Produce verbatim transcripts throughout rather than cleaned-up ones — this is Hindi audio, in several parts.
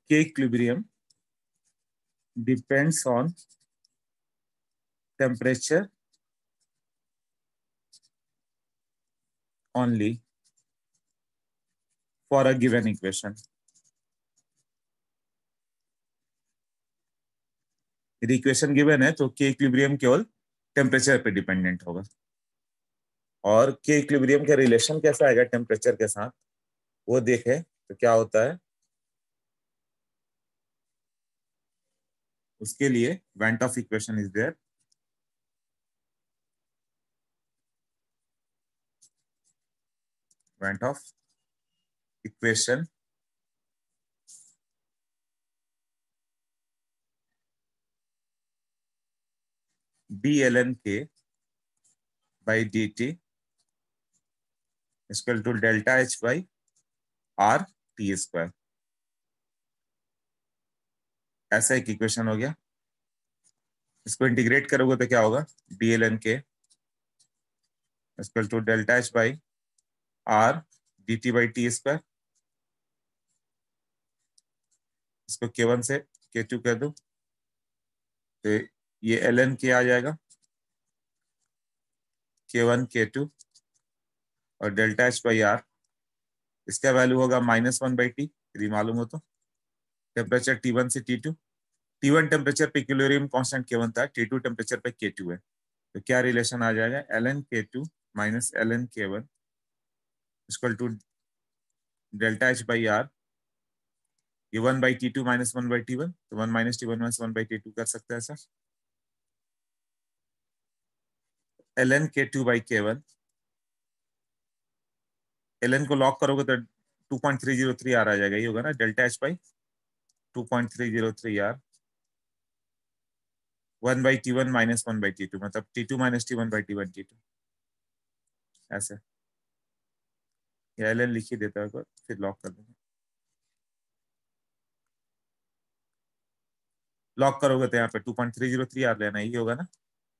के equilibrium depends on temperature only for a given equation. यदि इक्वेशन गिवन है तो के इक्विलिब्रियम केवल टेम्परेचर पे डिपेंडेंट होगा। और के इक्विलिब्रियम का रिलेशन कैसा आएगा टेम्परेचर के साथ वो देखें तो क्या होता है। उसके लिए van't Hoff equation is there. Van't Hoff equation d ln k by dt is equal to delta h by r t square. ऐसा एक इक्वेशन हो गया। इसको इंटीग्रेट करोगे तो क्या होगा d ln k is equal to delta h by r dt by t square. इसको के वन से के टू कर दो तो ये ln k आ जाएगा के वन के टू और डेल्टा एच बाई आर इसका वैल्यू होगा माइनस वन बाई टी यदि मालूम हो तो। टेम्परेचर टी वन से T two, T one temperature पे इक्विलिब्रियम कांस्टेंट के वन था, टी टू टेम्परेचर पे के टू है। तो क्या रिलेशन आ जाएगा ln K two minus ln K one equal to delta H by R. ये one by T two minus one by T one तो one minus T one minus one by T two कर सकते हैं ऐसा। ln K two by K one ln को लॉक करोगे तो two point three zero three R आ जाएगा। ये होगा ना delta H by two point three zero three R one by T one minus one by T two मतलब T two minus T one by T one T two ऐसे। ये ln लिख ही देता है फिर लॉक कर देंगे। लॉक करोगे तो यहाँ पे two point three zero three R लेना ही होगा ना।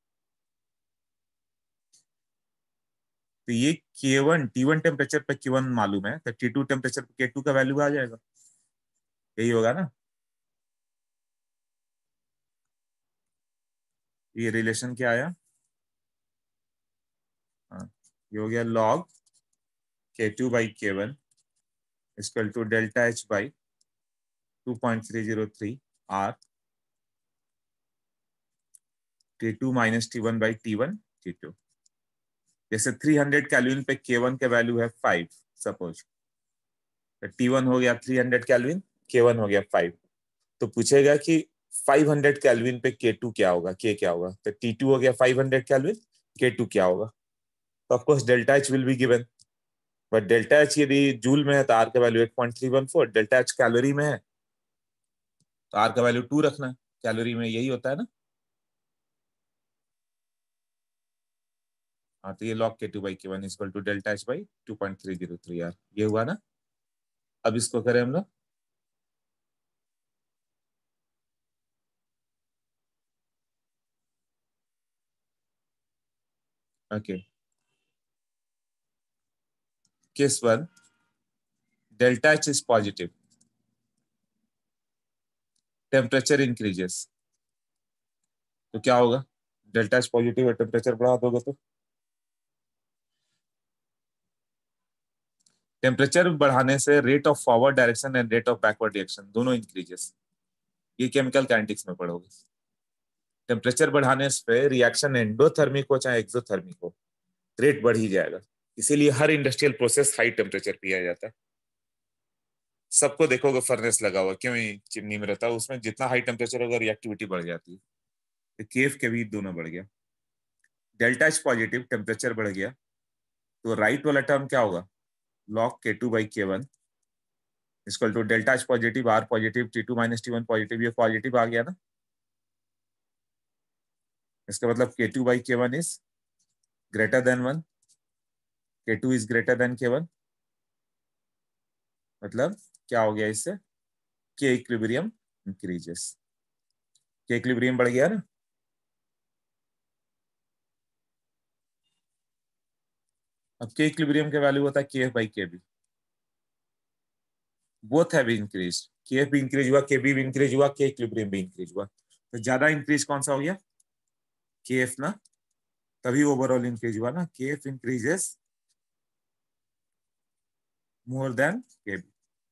तो ये के वन टी वन टेम्परेचर पे के वन मालूम है तो टी टू टेम्परेचर पे के टू का वैल्यू आ जाएगा। यही होगा ना। ये रिलेशन क्या आया हाँ ये हो गया log K two by K one equal to delta H by two point three zero three R T two minus T one by T one T two. जैसे थ्री हंड्रेड कैल्विन पे के वन का वैल्यू है फाइव सपोज तो टी वन हो गया three hundred kelvin K one हो गया फाइव। तो पूछेगा कि फाइव हंड्रेड कैल्विन पे के टू क्या होगा के क्या होगा तो टी टू हो गया five hundred kelvin K two क्या होगा। तो of course delta H will be given but delta H यदि जूल में है तो आर का value eight point three one four. Delta H calorie में है तो आर का वैल्यू टू रखना है। कैलोरी में यही होता है ना। हाँ तो ये log K two by K one equal to delta H by two point three zero three R ये हुआ ना। अब इसको करें हम लोग okay. Case one delta H is positive temperature increases तो क्या होगा डेल्टा एच पॉजिटिव है टेम्परेचर बढ़ा दोगे तो टेम्परेचर बढ़ाने से rate of forward direction and rate of backward direction दोनों इंक्रीजेस। ये केमिकल काइनेटिक्स में पढ़ोगे। टेम्परेचर बढ़ाने से रिएक्शन एंडोथर्मिक हो चाहे एक्सोथर्मिक हो रेट बढ़ ही जाएगा। इसीलिए हर इंडस्ट्रियल प्रोसेस हाई टेम्परेचर पे किया जाता है। सबको देखोगे फर्नेस लगा हुआ क्यों चिमनी में रहता है उसमें जितना हाई टेम्परेचर होगा रिएक्टिविटी बढ़ जाती है। तो केफ के भी दोनों बढ़ गया। डेल्टा एच पॉजिटिव टेम्परेचर बढ़ गया तो राइट वाला टर्म क्या होगा log K two by K one equal to delta H positive R positive T two minus T one positive ये पॉजिटिव आ गया ना। इसका मतलब K two by K one is greater than one K two is greater than K one मतलब क्या हो गया इससे के इक्विलिब्रियम इंक्रीजेस। के इक्विलिब्रियम बढ़ गया ना। अब के इक्विलिब्रियम का वैल्यू होता है K F by K B both have increase, KF भी इंक्रीज हुआ, केबी भी इंक्रीज हुआ, के इक्विलिब्रियम भी इंक्रीज हुआ। तो ज्यादा इंक्रीज कौन सा हो गया? केएफ ना, तभी ओवरऑल इंक्रीज हुआ ना, KF increases more than KB.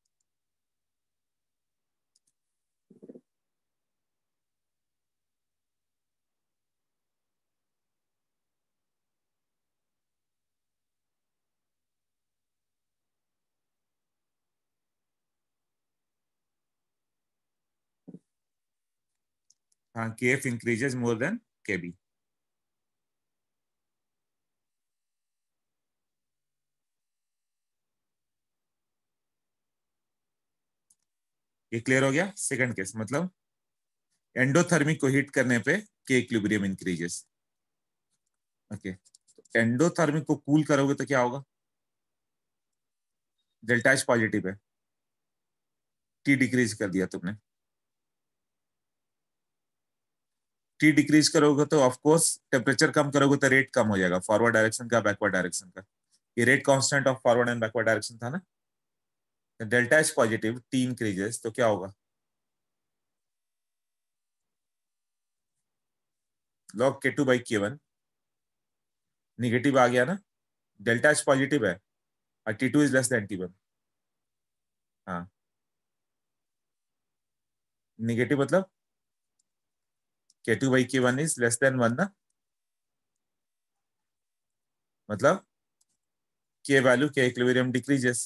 हाँ, KF increases more than KB. ये क्लियर हो गया? सेकंड केस मतलब एंडोथर्मिक को हिट करने पे के इक्विलिब्रियम इंक्रीजेस। ओके, तो एंडोथर्मिक को कूल करोगे तो क्या होगा? डेल्टा एच पॉजिटिव है, टी डिक्रीज कर दिया तुमने। टी डिक्रीज करोगे तो ऑफ कोर्स टेम्परेचर कम करोगे तो रेट कम हो जाएगा, फॉरवर्ड डायरेक्शन का, बैकवर्ड डायरेक्शन का। ये rate constant of forward and backward direction था ना। Delta H positive, T increases तो क्या होगा? Log K two by K one, negative आ गया ना, डेल्टा एच पॉजिटिव है और T two is less than T one. हाँ, निगेटिव मतलब K two by K one is less than one ना, मतलब के वैल्यू के इक्विलिब्रियम डिक्रीजेस।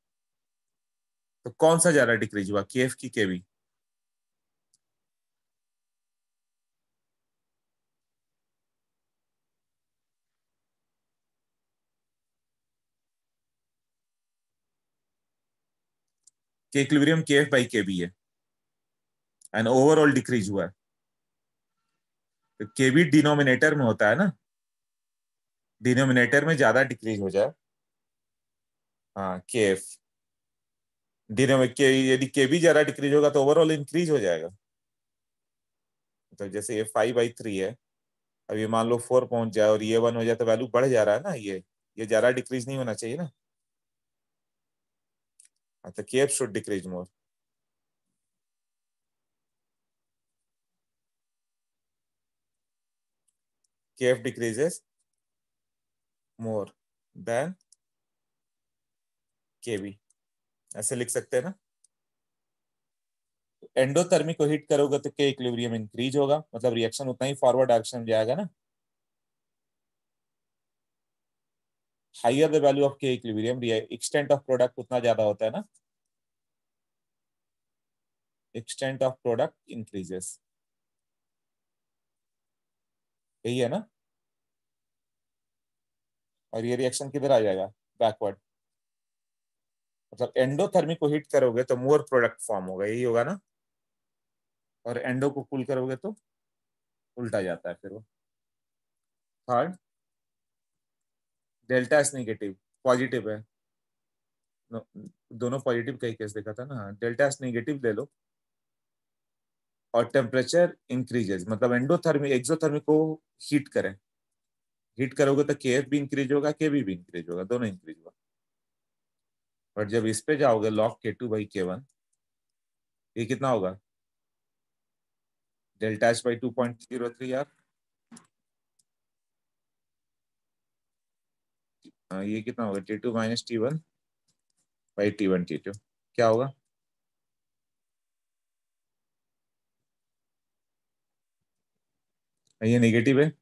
तो कौन सा ज्यादा डिक्रीज हुआ, केएफ की केवी? के इक्विलिब्रियम केएफ बाई केबी है एंड ओवरऑल डिक्रीज हुआ है। तो केबी डिनोमिनेटर में होता है ना, डिनोमिनेटर में ज्यादा डिक्रीज हो जाए। हाँ, केएफ डिनोमिनेटर के, यदि केबी ज्यादा डिक्रीज होगा तो ओवरऑल इंक्रीज हो जाएगा। तो जैसे ये फाइव बाई थ्री है, अब ये मान लो फोर पहुंच जाए और ये वन हो जाए तो वैल्यू बढ़ जा रहा है ना, ये ये ज्यादा डिक्रीज नहीं होना चाहिए ना। हाँ, तो KF should decrease more. KF decreases more than KB, ऐसे लिख सकते हैं ना। एंडोथर्मिक को हिट करोगे तो के इक्विलिब्रियम इंक्रीज होगा, मतलब रिएक्शन उतना ही फॉरवर्ड डायरेक्शन में जाएगा ना। Higher the value of K equilibrium, extent of product उतना ज्यादा होता है ना, एक्सटेंट ऑफ प्रोडक्ट इंक्रीजेस। यही है ना। और ये रिएक्शन किधर आ जाएगा? बैकवर्ड। मतलब एंडोथर्मिक को हिट करोगे तो मोर प्रोडक्ट फॉर्म होगा, यही होगा ना। और एंडो को कूल करोगे तो उल्टा जाता है फिर वो। Third, delta S negative positive है। नो, दोनों पॉजिटिव का ही केस देखा था ना। डेल्टा एस निगेटिव ले लो और टेम्परेचर इंक्रीजेस, मतलब एंडोथर्मिक एक्सोथर्मिक को हीट करें, हीट करोगे तो केएफ भी इंक्रीज होगा, केबी भी इंक्रीज होगा, दोनों इंक्रीज होगा। और जब इस पे जाओगे log K two by K one, ये कितना होगा? Delta H by two point zero three यार। हाँ, ये कितना होगा? T two minus T one by T one T two, क्या होगा? ये नेगेटिव है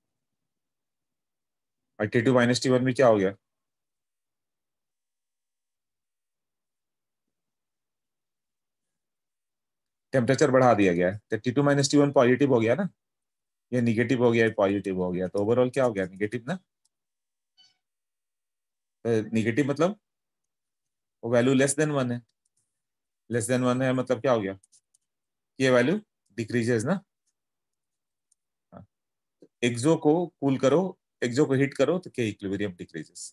और T two minus T one में क्या हो गया? टेम्परेचर बढ़ा दिया गया है, तो T two minus T one positive हो गया ना, ये निगेटिव हो गया, पॉजिटिव हो गया, तो ओवरऑल क्या हो गया? निगेटिव ना। निगेटिव मतलब वो वैल्यू लेस देन वन है, लेस देन वन है मतलब क्या हो गया? ये वैल्यू डिक्रीजेस ना। एक्सो को कूल करो, एक्सो को हिट करो तो K equilibrium decreases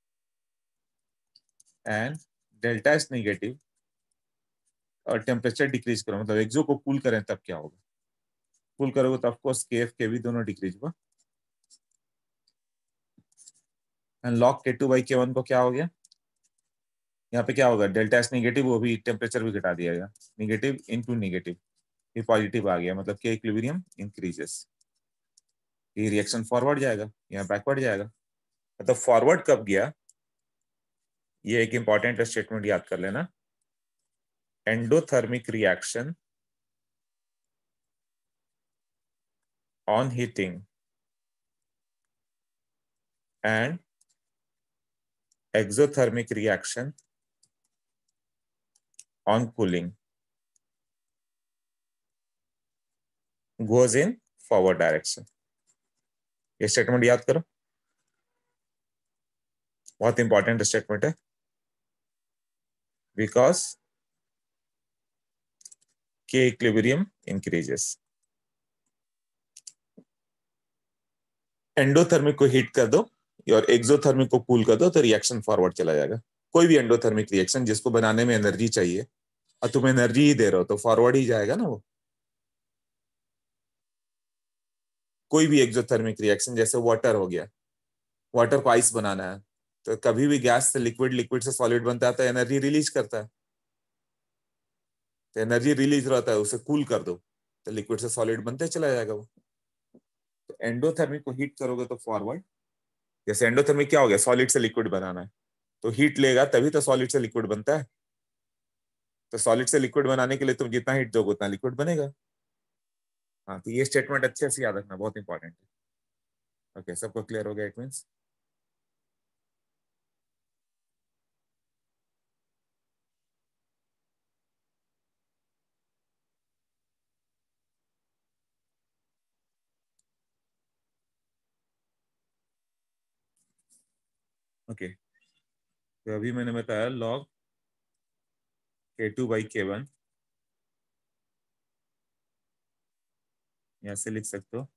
and delta is negative और टेम्परेचर डिक्रीज करो, मतलब एक्सो को कूल करें तब क्या होगा? कूल करोगे तो ऑफकोर्स के एफ के भी दोनों डिक्रीज हुआ। And log K two by K one को क्या हो गया? यहाँ पे क्या होगा, डेल्टा एच निगेटिव, वो भी टेम्परेचर भी घटा दिया गया, निगेटिव इनटू निगेटिव, ये पॉजिटिव आ गया, मतलब के इक्विलिब्रियम इंक्रीजेस। ये रिएक्शन फॉरवर्ड जाएगा, यहाँ बैकवर्ड जाएगा। मतलब फॉरवर्ड कब गया, ये एक इंपॉर्टेंट स्टेटमेंट याद कर लेना। Endothermic reaction on heating and exothermic reaction on cooling goes in forward direction। ये स्टेटमेंट याद करो, बहुत इंपॉर्टेंट स्टेटमेंट है। Because K equilibrium increases, endothermic को हीट कर दो और एक्सोथर्मिक को कूल कर दो तो रिएक्शन फॉरवर्ड चला जाएगा। कोई भी एंडोथर्मिक रिएक्शन जिसको बनाने में एनर्जी चाहिए और तुम एनर्जी ही दे रहे हो तो फॉरवर्ड ही जाएगा ना वो। कोई भी एक्सोथर्मिक रिएक्शन, जैसे वाटर हो गया, वाटर को आइस बनाना है तो कभी भी गैस से लिक्विड, लिक्विड से सॉलिड बनता है तो एनर्जी रिलीज करता है, तो एनर्जी रिलीज रहता है, उसे कूल कर दो तो लिक्विड से सॉलिड बनते चला जाएगा वो। तो एंडोथर्मिक को हीट करोगे तो फॉरवर्ड, जैसे एंडोथर्मिक क्या हो गया, सॉलिड से लिक्विड बनाना है तो हीट लेगा तभी तो सॉलिड से लिक्विड बनता है। तो सॉलिड से लिक्विड बनाने के लिए तुम जितना हीट दोगे उतना लिक्विड बनेगा। हाँ, तो ये स्टेटमेंट अच्छे से याद रखना, बहुत इंपॉर्टेंट है। ओके, सबको क्लियर हो गया, इट मीन्स। ओके, तो अभी मैंने बताया log K two by K one, यहाँ से लिख सकते हो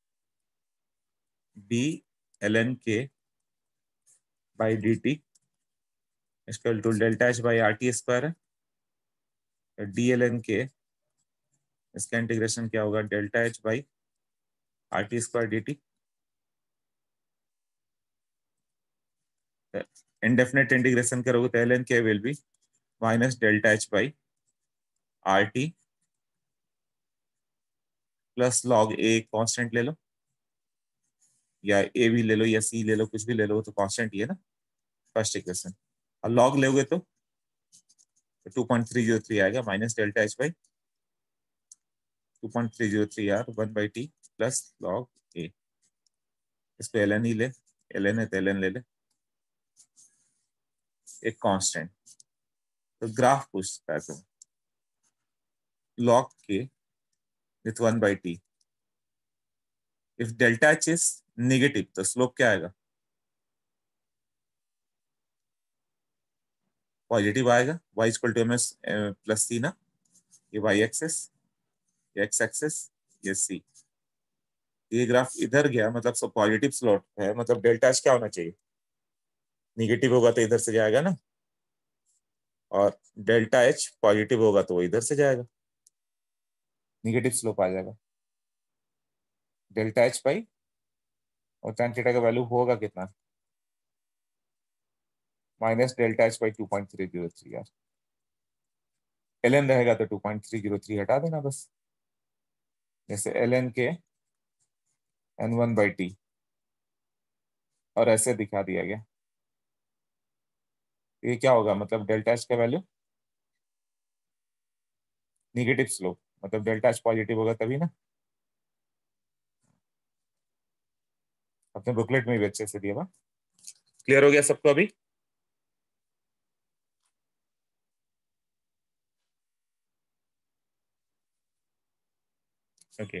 D L N K by D T equal to delta H by R T square है। डी एल एन के, इसका इंटीग्रेशन क्या होगा, delta H by R T square D T. Indefinite integration करोगे तो L N K will be minus delta H by R T plus log A, constant ले लो या ए भी ले लो या सी ले लो, कुछ भी ले लो, तो कांस्टेंट ही है ना फर्स्ट इक्वेशन। और लॉग लोगे तो two point three zero three आएगा minus delta H by two point three zero three R one by T plus log A. इसको एल एन ही ले, एल एन है तो एल एन ले ले, एक कांस्टेंट। तो ग्राफ पूछता है तो log K with one by T, if delta H is negative तो स्लोप क्या आएगा, पॉजिटिव आएगा। Y equal to M S plus C ना, ये वाई एक्सेस, ये एक्स एक्सेस, ये सी। ये ग्राफ इधर गया मतलब सब पॉजिटिव स्लोप है, मतलब डेल्टा एच क्या होना चाहिए, निगेटिव होगा तो इधर से जाएगा ना, और डेल्टा एच पॉजिटिव होगा तो वो इधर से जाएगा, निगेटिव स्लोप आ जाएगा। डेल्टा एच पाई और tan थीटा का वैल्यू होगा कितना, minus delta H by two point three zero three यार। एल एन रहेगा तो two point three zero three हटा देना बस, जैसे L N K N one by T, और ऐसे दिखा दिया गया। ये क्या होगा, मतलब डेल्टा एच का वैल्यू निगेटिव स्लोप, मतलब डेल्टा एच पॉजिटिव होगा तभी ना। अपने बुकलेट में भी अच्छे से दिया हुआ। क्लियर हो गया सबको अभी। ओके,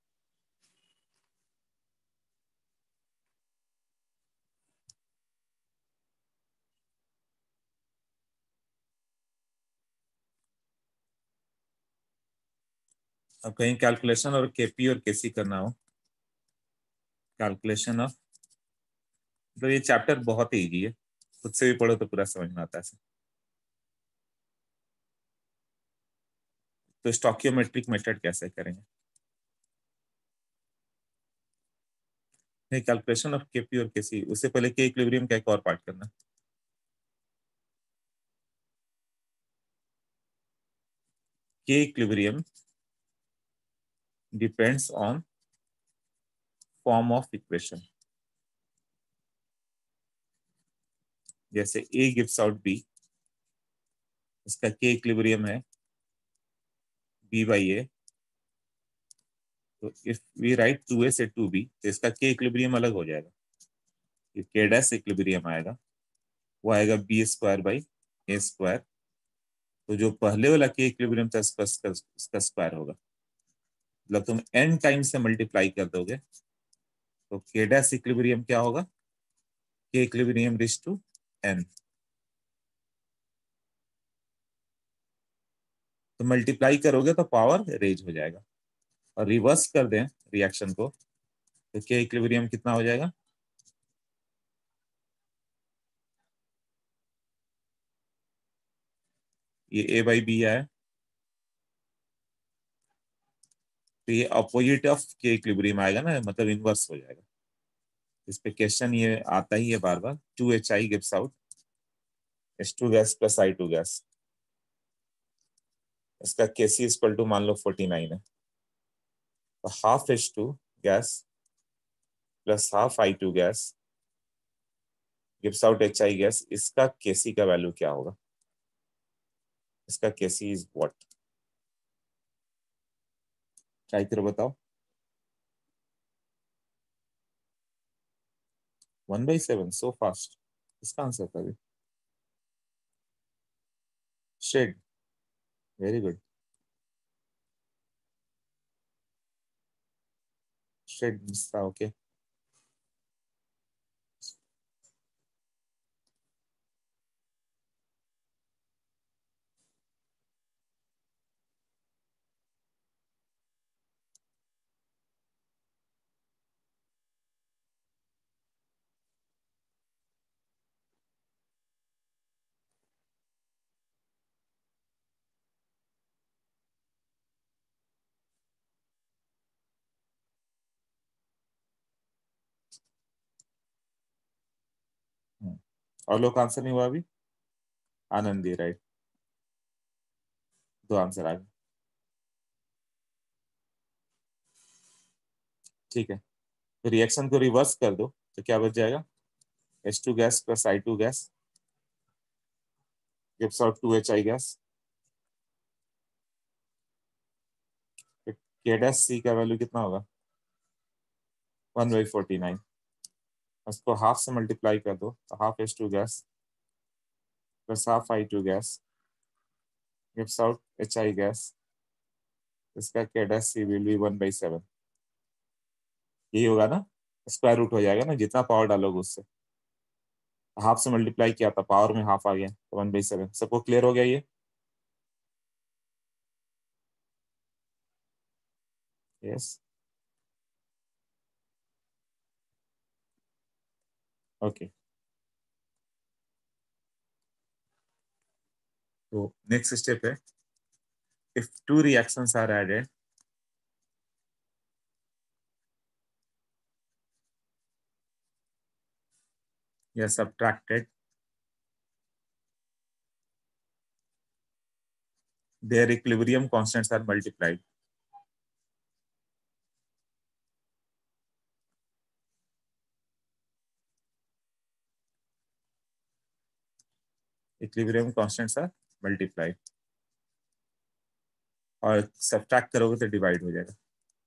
अब कहीं कैलकुलेशन और केपी और केसी करना हो, कैलकुलेशन ऑफ, तो ये चैप्टर बहुत ही इजी है, खुद से भी पढ़ो तो पूरा समझ में आता है। तो स्टोकियोमेट्रिक मेथड कैसे करेंगे, नहीं कैलकुलेशन ऑफ केपी और केसी, उससे पहले के इक्विलिब्रियम का एक और पार्ट करना। K equilibrium depends on form of equation. जैसे ए गिव्स आउट बी, इसका के इक्विलिब्रियम है बी बाई ए, तो if we write two A से टू बी तो इसका के इक्विलिब्रियम अलग हो जाएगा। के डैश इक्विलिब्रियम आएगा वो आएगा B square by A square, तो जो पहले वाला के इक्विलिब्रियम था इसका इसका स्क्वायर होगा। मतलब तुम एन टाइम से मल्टीप्लाई कर दोगे तो के डैश इक्विलिब्रियम क्या होगा, K equilibrium reach to N. तो मल्टीप्लाई करोगे तो पावर रेज हो जाएगा, और रिवर्स कर दें रिएक्शन को तो के इक्विलिब्रियम कितना हो जाएगा, ये ए बाई बी आया तो ये अपोजिट ऑफ के इक्विलिब्रियम आएगा ना, मतलब इनवर्स हो जाएगा। इस पे क्वेश्चन ये आता ही है बार बार, two H I gives out H two gas plus I two gas, इसका के सी इक्वल टू मान लो फोर्टी नाइन है, तो half H two gas plus half I two gas gives out H I gas, इसका के सी का वैल्यू क्या होगा, इसका K C is what, try करो बताओ। One by seven, so fast, इसका आंसर कभी शेड, वेरी गुड, शेड मिस्ता, ओके। और लोग आंसर नहीं हुआ अभी, आनंदी राइट, दो आंसर आ गए, ठीक है। तो रिएक्शन को रिवर्स कर दो तो क्या बच जाएगा, H two gas plus I two gas gives out two H I gas, K dash C का वैल्यू कितना होगा, वन बाई फोर्टी नाइन, उसको हाफ से मल्टीप्लाई कर दो तो half H two gas plus half I two gas gives out H I gas, इसका K dash C will be one by seven, यही होगा ना, स्क्वायर रूट हो जाएगा ना, जितना पावर डालोगे उससे, हाफ से मल्टीप्लाई किया था पावर में हाफ आ गया तो वन बाई सेवन, सबको क्लियर हो गया ये, यस, ओके। तो नेक्स्ट स्टेप है, if two reactions are added या subtracted, their equilibrium constants are multiplied, equilibrium constants are multiplied, और सब्ट्रैक्ट करोगे तो डिवाइड हो जाएगा।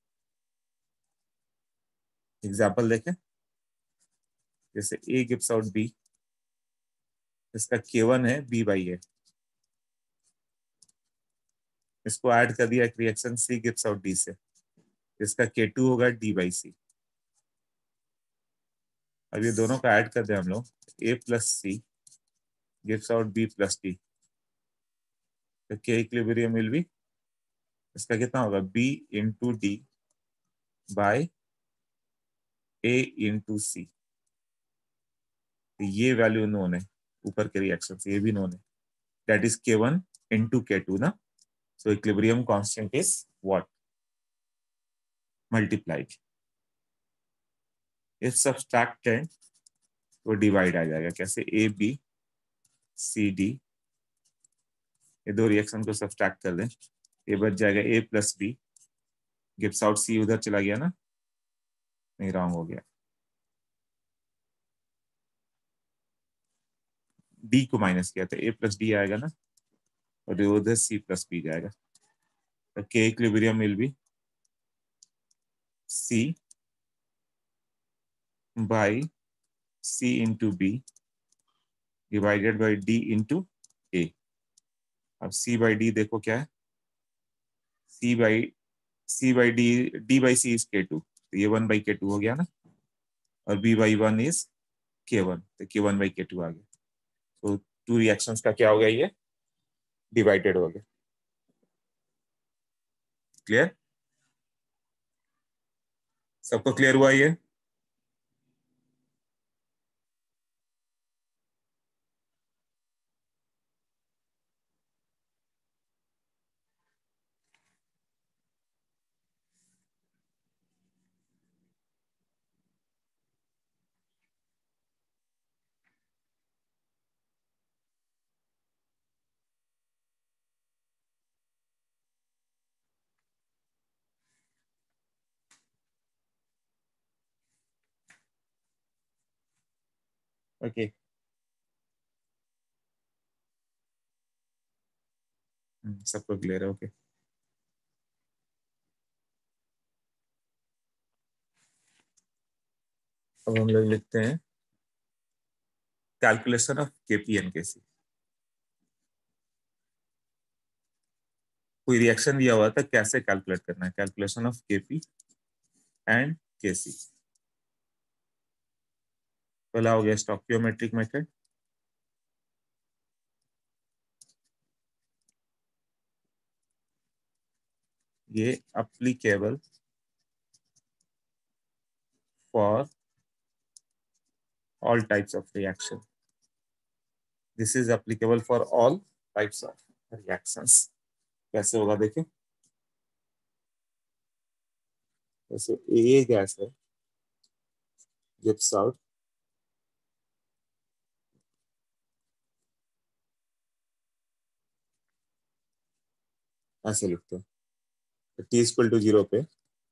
एग्जाम्पल देखें, जैसे ए गिव्स आउट बी, इसका के वन है बी बाई ए, इसको ऐड कर दिया एक reaction C gives out D से, इसका के टू होगा डी बाई सी। अब ये दोनों का ऐड कर दे हम लोग, A plus C gives out B plus D, तो के इक्विलिब्रियम विल बी, इसका कितना होगा, B into D by A into C, ये वैल्यू नोन है, ऊपर के रिएक्शन से ये भी नोन है, that is K one into K two ना, so equilibrium constant is what, multiplied, if subtracted तो डिवाइड आ जाएगा, कैसे, ए बी सी डी, ये दो रिएक्शन को सब्ट्रैक्ट कर दें ये बच जाएगा ए plus B, gives out C, उधर चला गया ना, नहीं रॉन्ग हो गया, डी को माइनस किया तो ए प्लस डी आएगा ना, और उधर सी प्लस बी जाएगा, तो K equilibrium will be C by C into B divided by D into A. अब सी बाई डी देखो क्या है, C by C by D, D by C is K two, तो ये वन बाई के टू हो गया ना, और B by one is K one, तो K one by K two आ गया, तो टू रिएक्शंस का क्या हो गया, ये डिवाइडेड हो गया। क्लियर, सबको क्लियर हुआ ये? ओके, सबको क्लियर है? ओके, अब हम लोग लिखते हैं calculation of KP and KC. कोई रिएक्शन दिया हुआ था, कैसे कैलकुलेट करना है, calculation of KP and KC. पहला हो गया स्टोइकियोमेट्रिक मेथड, ये applicable for all types of reaction, this is applicable for all types of reactions। कैसे होगा देखें, जैसे ए गैस है, गिव्स आउट ऐसे लिखते हैं, तो टी इक्वल टू जीरो पे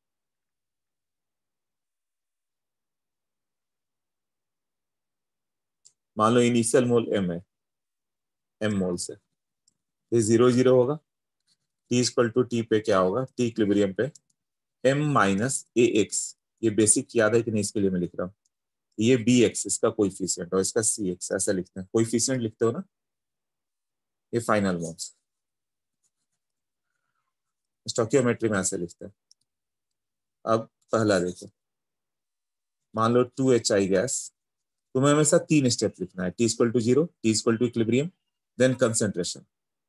मान लो इनिशियल मोल एम है, एम मोल से, ये जीरो जीरो होगा, टी इक्वल टू टी पे क्या होगा, टी इक्विलिब्रियम पे एम माइनस ए एक्स, ये बेसिक याद है कि नहीं, इसके लिए मैं लिख रहा हूँ, ये बी एक्स इसका कोइफिशिएंट और इसका सी एक्स, ऐसा लिखते हैं, कोइफिशिएंट लिखते हो ना, ये फाइनल मोल्स, स्टोइकियोमेट्री में ऐसे लिखते हैं। अब पहला देखो, मान लो टू एच आई गैस, तुम्हें हमेशा तीन स्टेप लिखना है, T equal to zero, T equal to equilibrium, then concentration,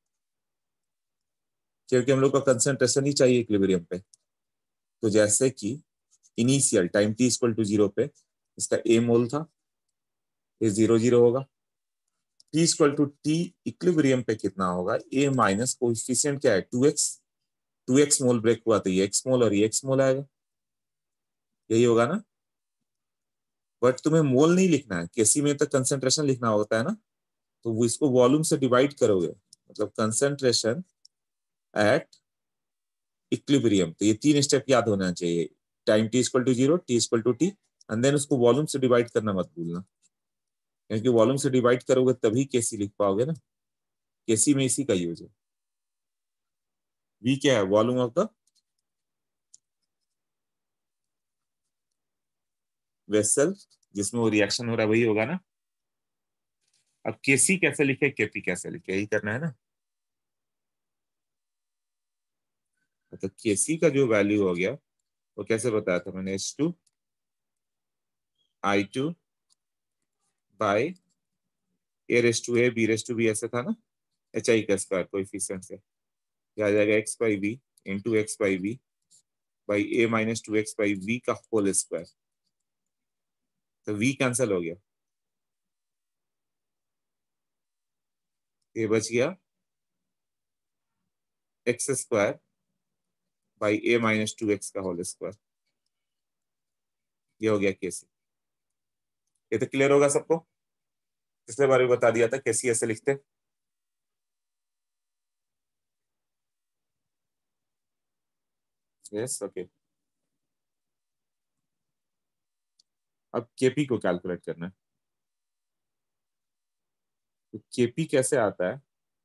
क्योंकि हम लोग का कंसंट्रेशन ही चाहिए इक्विलिब्रियम पे। तो जैसे कि initial time T equal to zero पे इसका ए मोल था, ये जीरो जीरो होगा, T equal to T equilibrium पे कितना होगा, ए माइनस कोएफिशिएंट क्या है, two X, two X mole break हुआ तो ये एक्स मोल और ये एक्स मोल आएगा, यही होगा ना। बट तुम्हें मोल नहीं लिखना है, केसी में तो कंसंट्रेशन लिखना होता है ना, तो वो इसको वॉल्यूम से डिवाइड करोगे, मतलब कंसंट्रेशन एट इक्विलिब्रियम, तो ये तीन स्टेप याद होना चाहिए, time T equal to zero, T equal to T, and then उसको वॉल्यूम से डिवाइड करना मत भूलना, क्योंकि वॉल्यूम से डिवाइड करोगे तभी केसी लिख पाओगे ना, केसी में इसी का यूज है। वी क्या है, वॉल्यूम ऑफ द वेसल, जिसमें वो रिएक्शन हो रहा है वही होगा ना। अब केसी कैसे लिखे, केपी कैसे लिखे, यही करना है ना। तो केसी का जो वैल्यू हो गया वो कैसे बताया था मैंने, H two I two by A raise to A B raise to B, ऐसे था ना, एच आई का स्क्वायर कोएफिशिएंट से, क्या आ जाएगा, X by B into X by B by A minus two x by we का होल स्क्वायर, तो वी कैंसिल हो गया, ये बच गया X square by A minus two x का होल स्क्वायर, ये हो गया केसी। ये तो क्लियर होगा सबको, पिछले बार भी बता दिया था केसी ऐसे लिखते। Yes okay. अब केपी को कैलकुलेट करना है। तो केपी कैसे आता है?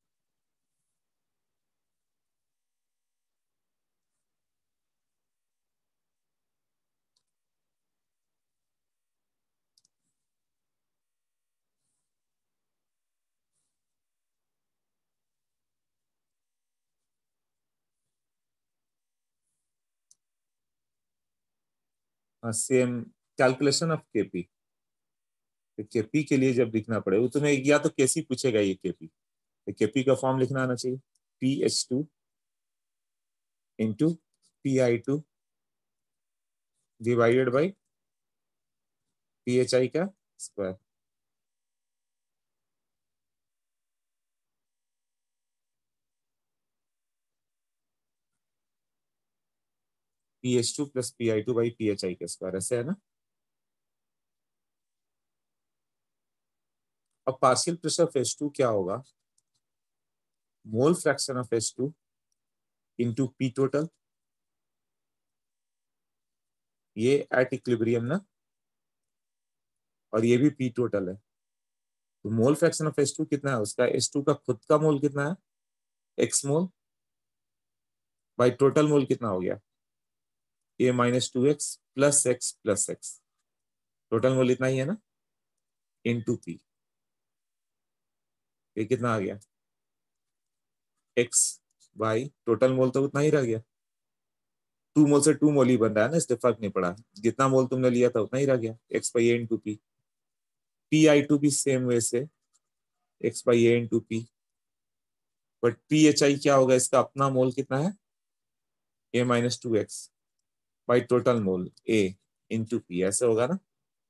Same calculation of KP. KP के लिए जब लिखना पड़े वो तुम्हें या तो कैसी पूछेगा ये केपी, तो केपी का फॉर्म लिखना आना चाहिए, P H two into P I two divided by P H I का square. P H two plus P I two by P H I का स्क्वायर, ऐसे है ना। अब partial pressure of H two क्या होगा? Mole fraction of H two into P total, ये एट इक्विलिब्रियम ना, और ये भी पी टोटल है। तो mole fraction of H two कितना है उसका, एच टू का खुद का मोल कितना है, X mole, by total mole कितना हो गया, A minus two X plus X plus X, total mole इतना ही है ना, इन टू पी। ये कितना आ गया, एक्स बाई टोटल मोल तो उतना ही रह गया। टू मोल से टू मोल ही बन रहा है ना, इससे फर्क नहीं पड़ा, जितना मोल तुमने लिया था उतना ही रह गया, X by A into P. P I two भी सेम वे से X by A into P, but P H I क्या होगा, इसका अपना मोल कितना है, A minus two x by total mole A into P, ऐसे होगा ना।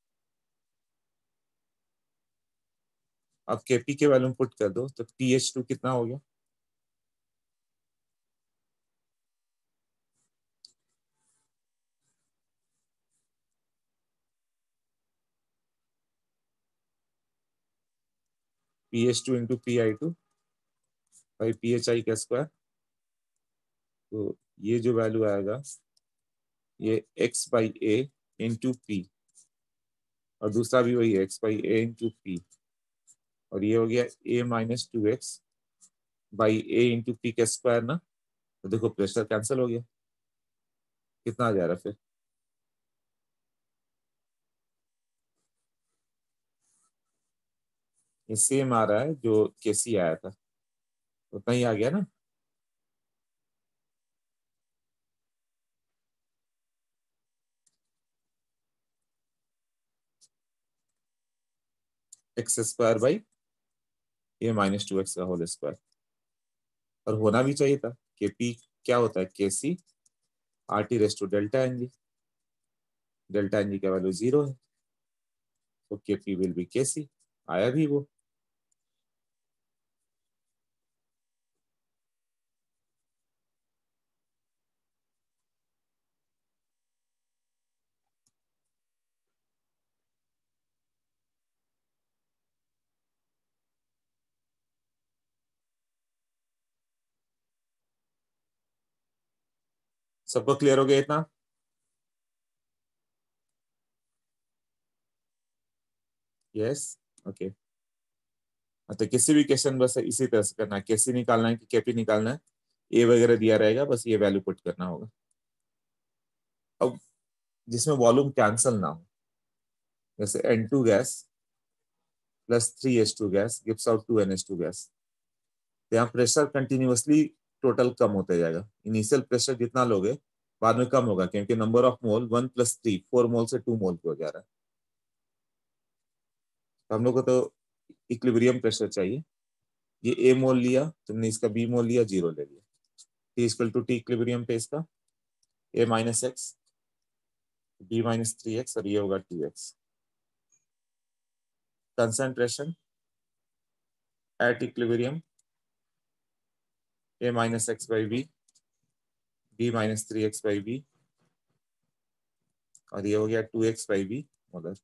अब के पी के वैल्यू पुट कर दो तो पी एच टू कितना हो गया, P H two into P I two by P H I का स्क्वायर। तो ये जो वैल्यू आएगा ये X by A into P, और दूसरा भी वही है X by A into P, और ये हो गया A minus two x by A into P का स्क्वायर ना। तो देखो प्रेशर कैंसिल हो गया, कितना आ जा रहा है फिर, ये सेम आ रहा है जो केसी आया था, उतना ही आ गया ना। X square by A minus two x का होल स्क्वायर, और होना भी चाहिए था। के पी क्या होता है, K C R T raise to delta N G, delta N G का वैल्यू जीरो है, तो के पी विल बी के सी, आया भी वो। सबको क्लियर हो गया इतना? Yes okay. तो किसी भी क्वेश्चन बस इसी तरह से करना है, कैसे निकालना है कि केपी निकालना है, ए वगैरह दिया रहेगा, बस ये वैल्यू पुट करना होगा। अब जिसमें वॉल्यूम कैंसल ना हो, जैसे N two gas plus three H two gas gives out two N H two gas, तो यहाँ प्रेशर कंटिन्यूअसली टोटल कम होते जाएगा। इनिशियल प्रेशर जितना लोगे बाद में कम होगा, क्योंकि number of mole one plus three, four mole से टू मोल पे हो जा रहा है। तो हम लोग को तो इक्विलिब्रियम प्रेशर चाहिए। ये ए मोल लिया तुमने, इसका बी मोल लिया, जीरो ले लिया, T equal to T equilibrium पे इसका A minus X B minus three X, और ये होगा two X. Concentration at equilibrium A minus x by B, B minus three x by B, और ये हो गया टू एक्स बाई बी मगर।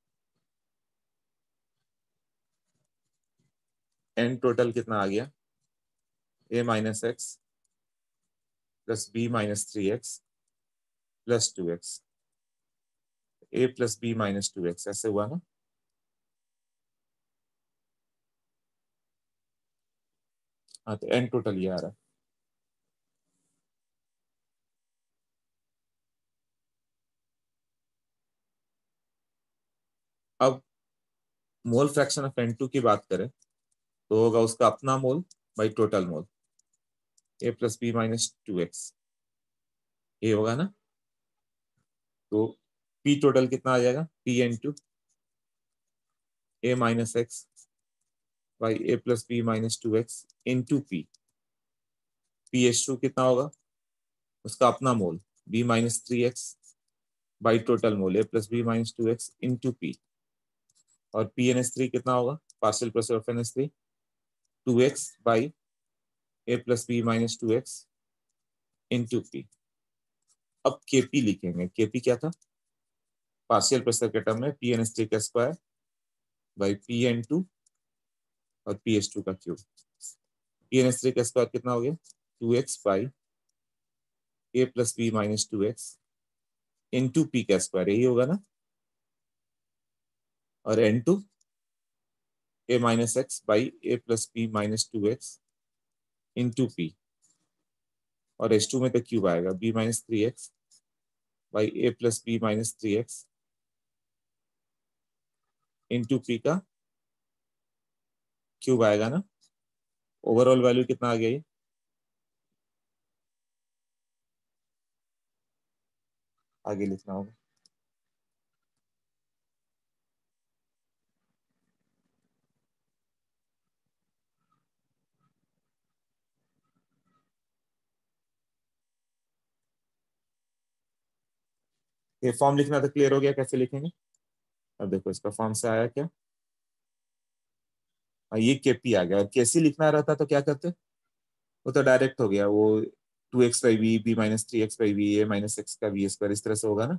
एन टोटल कितना आ गया, A minus X plus B minus three X plus two X, A plus B minus two X, ऐसे हुआ ना। हाँ तो एन टोटल ये आ रहा है। अब mole fraction of N two की बात करें तो होगा उसका अपना mole by total mole, A plus B minus two X, ये होगा ना। तो पी टोटल कितना आ जाएगा, P N two A minus x by A plus B minus two X into P. P H two कितना होगा, उसका अपना mole B minus three x by total mole A plus B minus two X into P. और पी एन एस थ्री कितना होगा, partial pressure of N S three two x by A plus B minus two X into P. अब केपी लिखेंगे, केपी क्या था, पार्शियल प्रेशर के टर्म में पी एन एस थ्री का square by P N two और पी एच टू का cube. P N S three का स्क्वायर कितना हो गया, two x by A plus B minus two X into P का स्क्वायर, यही होगा ना। और N two A minus x by A plus B minus two X into P. और एच टू में तो क्यूब आएगा, B minus three x by A plus B minus three X into P का क्यूब आएगा ना। ओवरऑल वैल्यू कितना आ गया, ये आगे लिखना होगा। ये फॉर्म लिखना तो क्लियर हो गया, कैसे लिखेंगे। अब देखो इसका फॉर्म से आया क्या, हाँ, ये केपी आ गया। और केसी लिखना रहता तो क्या करते, वो तो डायरेक्ट हो गया, वो two x by V B minus three x by V A minus x का वी स्क्वायर, इस तरह से होगा ना।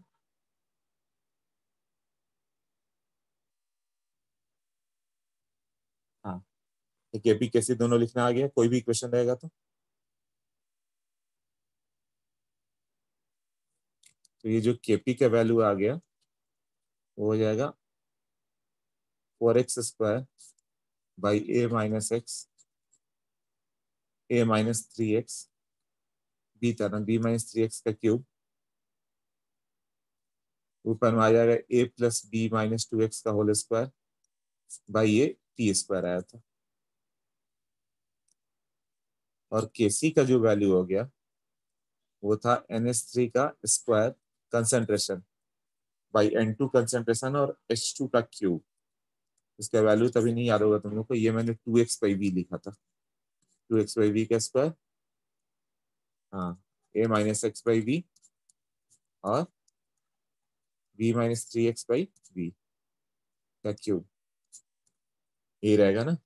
हाँ, तो केपी केसी दोनों लिखना आ गया, कोई भी क्वेश्चन रहेगा तो। तो ये जो केपी का वैल्यू आ गया वो हो जाएगा four x square by A minus x a minus three x b था ना, बी माइनस थ्री एक्स का क्यूब, ऊपर में आ जाएगा ए plus B minus two x का whole square by a t square आया था। और केसी का जो वैल्यू हो गया वो था एन एस थ्री का square concentration by N two concentration और एच टू का क्यूब। इसका वैल्यू तभी नहीं याद होगा तुम लोग को, ये मैंने टू एक्स बाई वी लिखा था, टू एक्स बाई वी का स्क्वायर, हाँ, a minus x by v और v minus three x by we का क्यूब, ये रहेगा ना।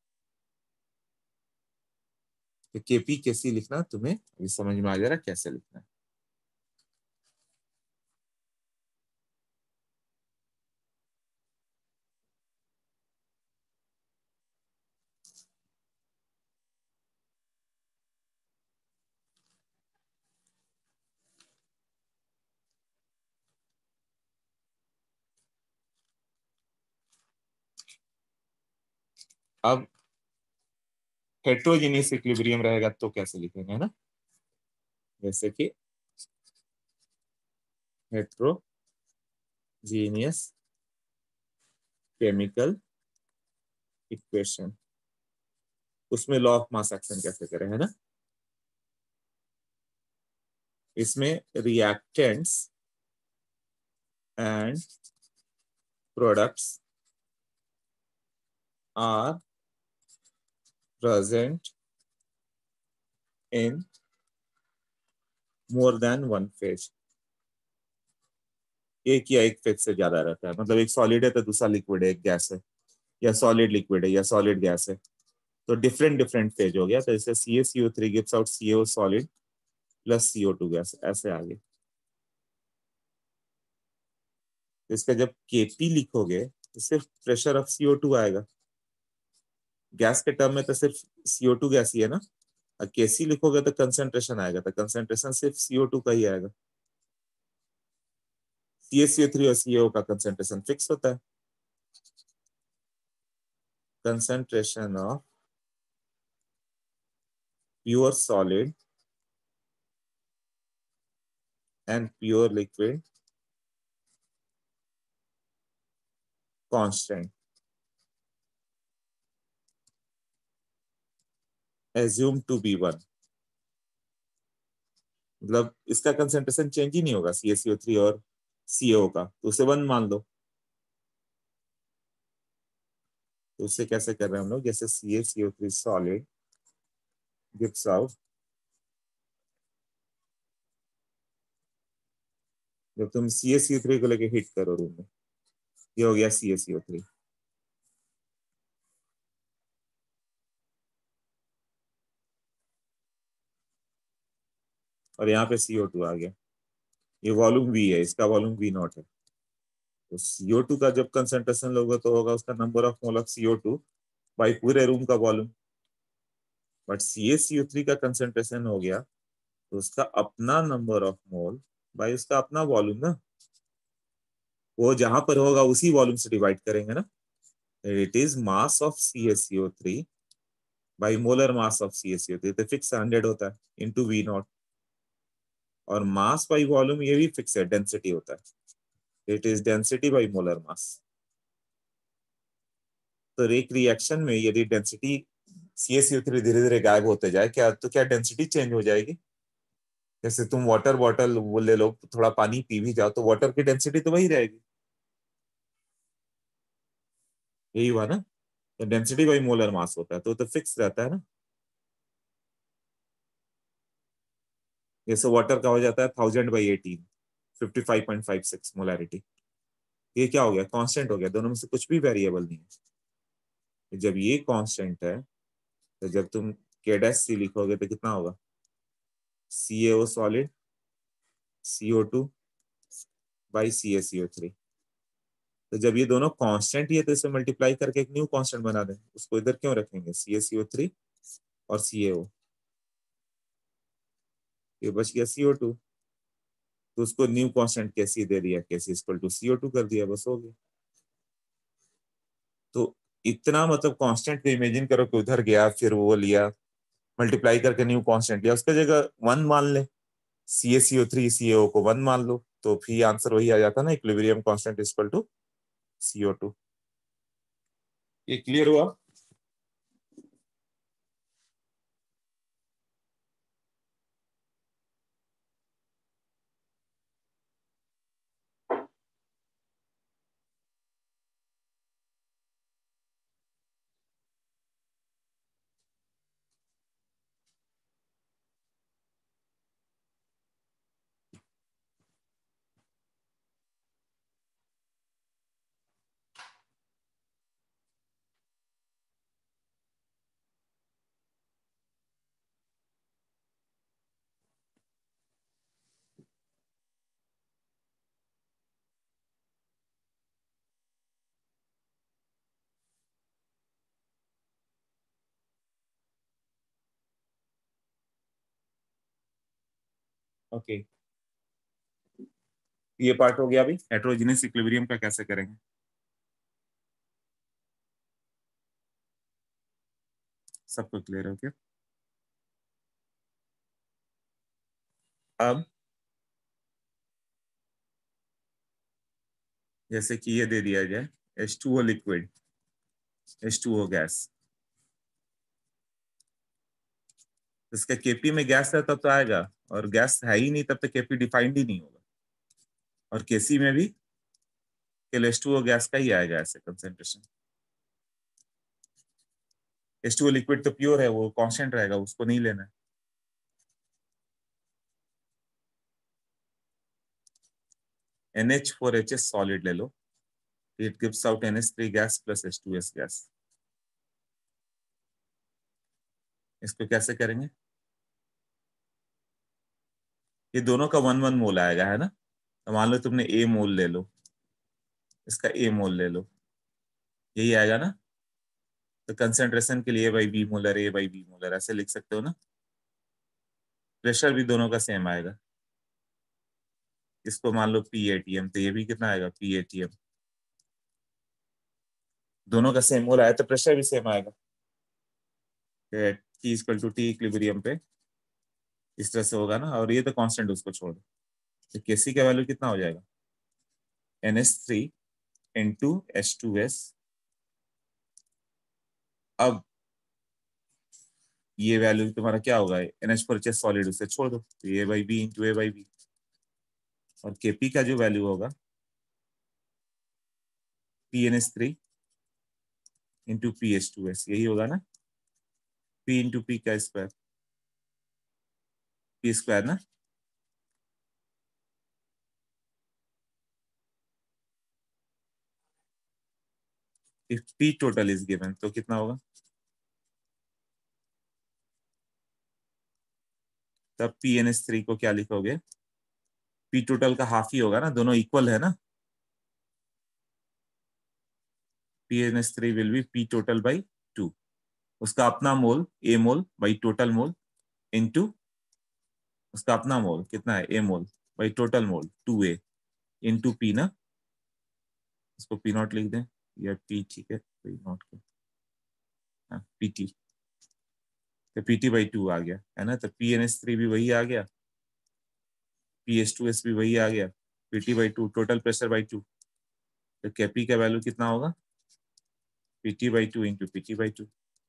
तो केपी कैसी लिखना तुम्हें ये समझ में आ जा रहा कैसे लिखना है। अब हेट्रोजीनियस इक्विलिब्रियम रहेगा तो कैसे लिखेंगे ना, जैसे कि हेट्रोजीनियस केमिकल इक्वेशन, उसमें लॉ ऑफ मास एक्शन कैसे करें, है ना। इसमें reactants and products are present in more than one phase, एक या एक फेज से ज्यादा रहता है, मतलब एक सॉलिड है तो दूसरा लिक्विड है, एक गैस है, या सॉलिड लिक्विड है या सॉलिड गैस है, तो डिफरेंट डिफरेंट फेज हो गया। तो जैसे C A C O three gives out C O solid plus C O two gas, ऐसे आगे। तो इसका जब केपी लिखोगे तो सिर्फ pressure of C O two आएगा, गैस के टर्म में तो सिर्फ सी ओ टू गैस ही है ना। और केसी लिखोगे तो कंसंट्रेशन आएगा, तो कंसंट्रेशन सिर्फ सी ओ टू का ही आएगा। C S C O three और सी ए ओ का कंसेंट्रेशन फिक्स होता है। Concentration of pure solid and pure liquid constant, assume to be one. मतलब इसका कंसेंट्रेशन चेंज ही नहीं होगा C S C O three और सी ए ओ का, तो उसे वन मान लो। तो उससे कैसे कर रहे हैं हम लोग, जैसे C A C O three solid gives out, जब तुम सी ए सी ओ थ्री को लेके हीट करो रूम में, ये हो गया सी ए सी ओ थ्री। और यहाँ पे सी ओ टू आ गया, ये वॉल्यूम वी है, इसका वॉल्यूम वी नॉट है। तो सी ओ टू का जब कंसेंट्रेशन लोगे तो होगा उसका number of mole of C O two by पूरे रूम का volume. But C A C O three का कंसेंट्रेशन हो गया तो उसका अपना नंबर ऑफ मोल बाई उसका अपना वॉल्यूम ना, वो जहां पर होगा उसी वॉल्यूम से डिवाइड करेंगे ना। It is mass of C A C O three by molar mass of C A C O three, तो फिक्स हंड्रेड होता है इंटू वी नॉट। और मास बाई वॉल्यूम ये भी फिक्स है, डेंसिटी होता है, it is density by molar mass. तो एक रिएक्शन में यदि density C A C O three धीरे धीरे गायब होते जाए क्या, तो क्या डेंसिटी चेंज हो जाएगी? जैसे तुम वाटर बॉटल वो ले लो, थोड़ा पानी पी भी जाओ तो वाटर की डेंसिटी तो वही रहेगी, यही हुआ ना। तो डेंसिटी बाई मोलर मास होता है तो तो फिक्स रहता है ना। जैसे वाटर का हो जाता है thousand by eighteen, fifty five point five six molarity, ये क्या हो गया, कांस्टेंट हो गया, दोनों में से कुछ भी वेरिएबल नहीं है। जब ये कांस्टेंट है तो जब तुम के डैश सी लिखोगे तो कितना होगा, C A O solid C O two by C A C O three. तो जब ये दोनों कांस्टेंट ही है तो इसे मल्टीप्लाई करके एक न्यू कांस्टेंट बना दें, उसको इधर क्यों रखेंगे, सी ए सी ओ थ्री और सी ए ओ, ये बच गया सी ओ टू। तो उसको न्यू कांस्टेंट कैसी दे दिया, KC equal to C O two कर दिया, बस हो गया। तो इतना मतलब कांस्टेंट को इमेजिन करो कि उधर गया फिर वो लिया मल्टीप्लाई करके न्यू कांस्टेंट लिया, उसका जगह वन मान ले, सी A C O three C A ओ को वन मान लो, तो फिर आंसर वही आ जाता ना, equilibrium constant equal to C O two. ये क्लियर हुआ? ओके, ये पार्ट हो गया। अभी हेटेरोजेनियस इक्विलिब्रियम का कैसे करेंगे, सबको क्लियर हो गया? अब जैसे कि ये दे दिया जाए H two O liquid, H two O gas, इसका केपी में गैस है तब तो आएगा, और गैस है ही नहीं तब तक केपी डिफाइंड ही नहीं होगा। और केसी में भी केवल एच टू ओ गैस का ही आएगा ऐसे concentration. H two O liquid तो प्योर है, वो कांस्टेंट रहेगा, उसको नहीं लेना है। N H four H S solid ले लो, it gives out N H three gas plus H two S gas. इसको कैसे करेंगे, ये दोनों का वन वन मोल आएगा है ना। तो मान लो तुमने ए मोल ले लो, इसका ए मोल ले लो, यही आएगा ना। तो कंसेंट्रेशन के लिए by b molar, a by b molar ऐसे लिख सकते हो ना। प्रेशर भी दोनों का सेम आएगा। इसको मान लो पी एटीएम, तो ये भी कितना आएगा पी एटीएम। दोनों का सेम मोल आया तो प्रेशर भी सेम आएगा। T equal to T equilibrium पे इस तरह से होगा ना, और ये तो कांस्टेंट उसको छोड़ दो, तो केसी का वैल्यू कितना हो जाएगा N S three into H two S. अब ये वैल्यू तुम्हारा क्या होगा, एन एच परचेस सॉलिड, उसे छोड़ दो, तो a by B into a by B. और केपी का जो वैल्यू होगा p N S three into p H two S, यही होगा ना, पी इंटू पी का स्क्वायर, पी स्क्वायर ना। If p total is given तो कितना होगा, तब पी एन एस थ्री को क्या लिखोगे, पी टोटल का हाफ ही होगा ना, दोनों इक्वल है ना। P N S three will be p total by two, उसका अपना mole a mole by total mole into उसका अपना मोल कितना है a mole by total mole two a into p ना, इसको पी नॉट लिख दें या पी, ठीक है पी नॉट को, हाँ पी टी, तो पी टी बाई टू आ गया है ना, तो पी एन एस थ्री भी वही आ गया, पी एस टू एस भी वही आ गया, p t by two total pressure by two, तो केपी का वैल्यू कितना होगा p t by two into p t by two.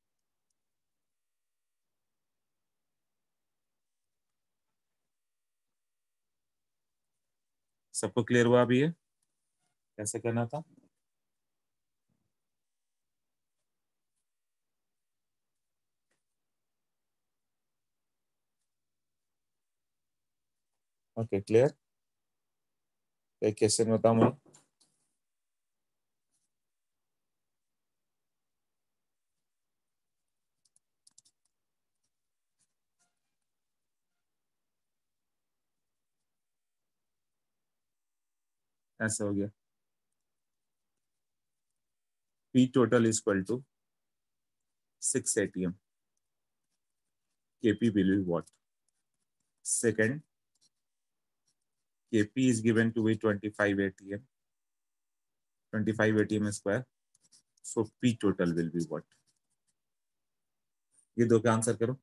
सबको क्लियर हुआ अभी ये कैसे करना था। ओके क्लियर, एक क्वेश्चन बताऊं मैं। ऐसे हो गया, p total is equal to six atm, KP will be what, second KP is given to be twenty five atm, twenty five atm square, so p total will be what, ये दो का आंसर करो।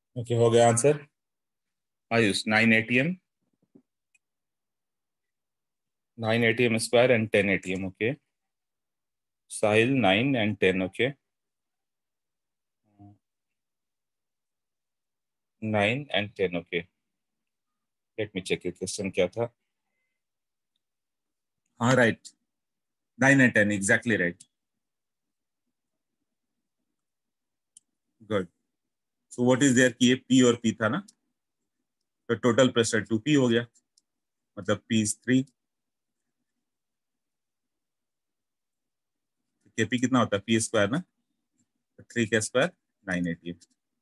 ओके, हो गया answer. Ayush, nine atm, nine atm square and ten atm. Okay, Sahil, nine and ten. Okay, nine and ten. Okay, let me check, question क्या था। हाँ, right, nine and ten, exactly right. Good. So what is there कि ये पी और पी था ना, तो टोटल प्रेशर टू पी हो गया, मतलब पी इज थ्री। केपी कितना होता है, पी स्क्वायर ना, थ्री के स्क्वायर, नाइन एटी।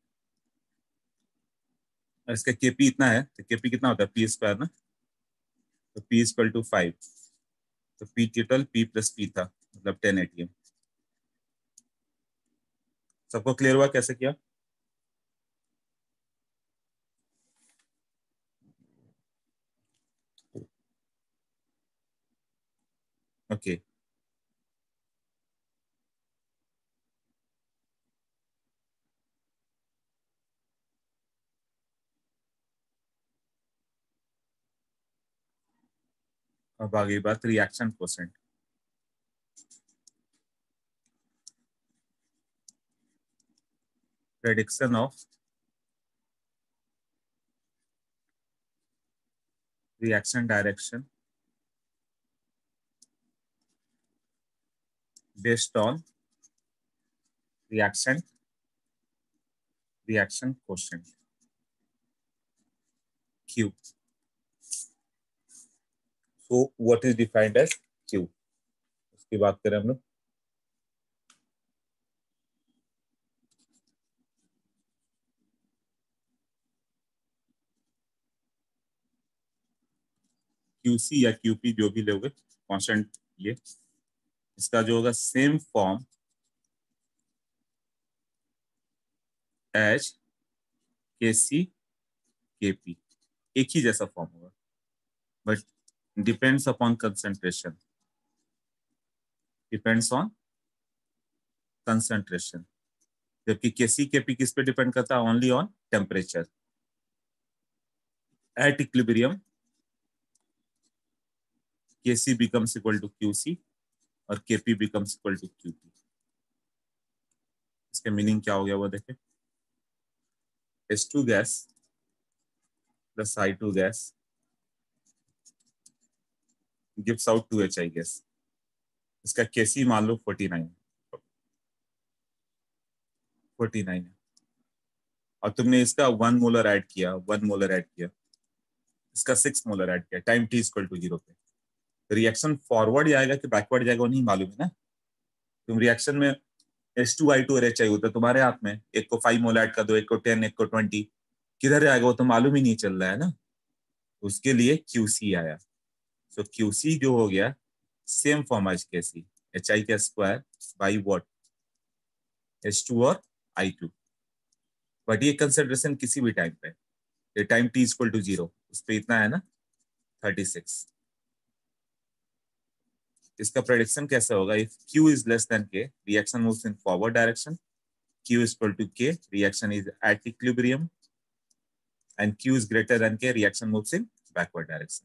और इसका केपी इतना है तो केपी कितना होता है, पी स्क्वायर ना, तो पी इक्वल टू फाइव। तो P total p plus p था, मतलब टेन एटीएम। सबको क्लियर हुआ कैसे किया? Okay okay. अब आगे बात reaction quotient. Prediction of reaction direction based on reaction reaction quotient Q. So what is defined as Q, उसकी बात करें हम लोग। क्यूसी या क्यूपी जो भी लोगे, कांस्टेंट ये, इसका जो होगा सेम फॉर्म एज के सी के पी, एक ही जैसा फॉर्म होगा, but depends upon concentration, depends on concentration. जबकि के सी के पी किस पे डिपेंड करता है, only on temperature. At equilibrium K C becomes equal to Q C और K P becomes equal to Q P. इसका मीनिंग क्या हो गया वो देखें, H two gas plus I two gas gives out two H I gas. इसका केसी मान लो फोर्टी नाइन, फोर्टी नाइन है, और तुमने इसका वन मोलर ऐड किया, वन मोलर ऐड किया, इसका सिक्स मोलर ऐड किया, time T equal to zero पे। रिएक्शन फॉरवर्ड जाएगा कि बैकवर्ड जाएगा वो नहीं मालूम है ना। तुम रिएक्शन में एच टू आई टू और एच आई होता है तुम्हारे हाथ में, एक को फाइव मोल ऐड कर दो, एक को टेन, एक को ट्वेंटी, किधर आएगा वो तो मालूम ही नहीं चल रहा है ना। उसके लिए क्यूसी आया। सो क्यूसी जो हो गया सेम फॉर्म एज के सी, एच आई का square by what, H two और आई टू। बट ये कंसिडरेशन किसी भी टाइम पे, ये time T equal to zero, उस पर इतना है ना, थर्टी सिक्स। इसका प्रेडिक्शन कैसे होगा, if Q is less than K, reaction moves in forward direction, Q is equal to K, reaction is at equilibrium, and Q is greater than K, reaction moves in backward direction.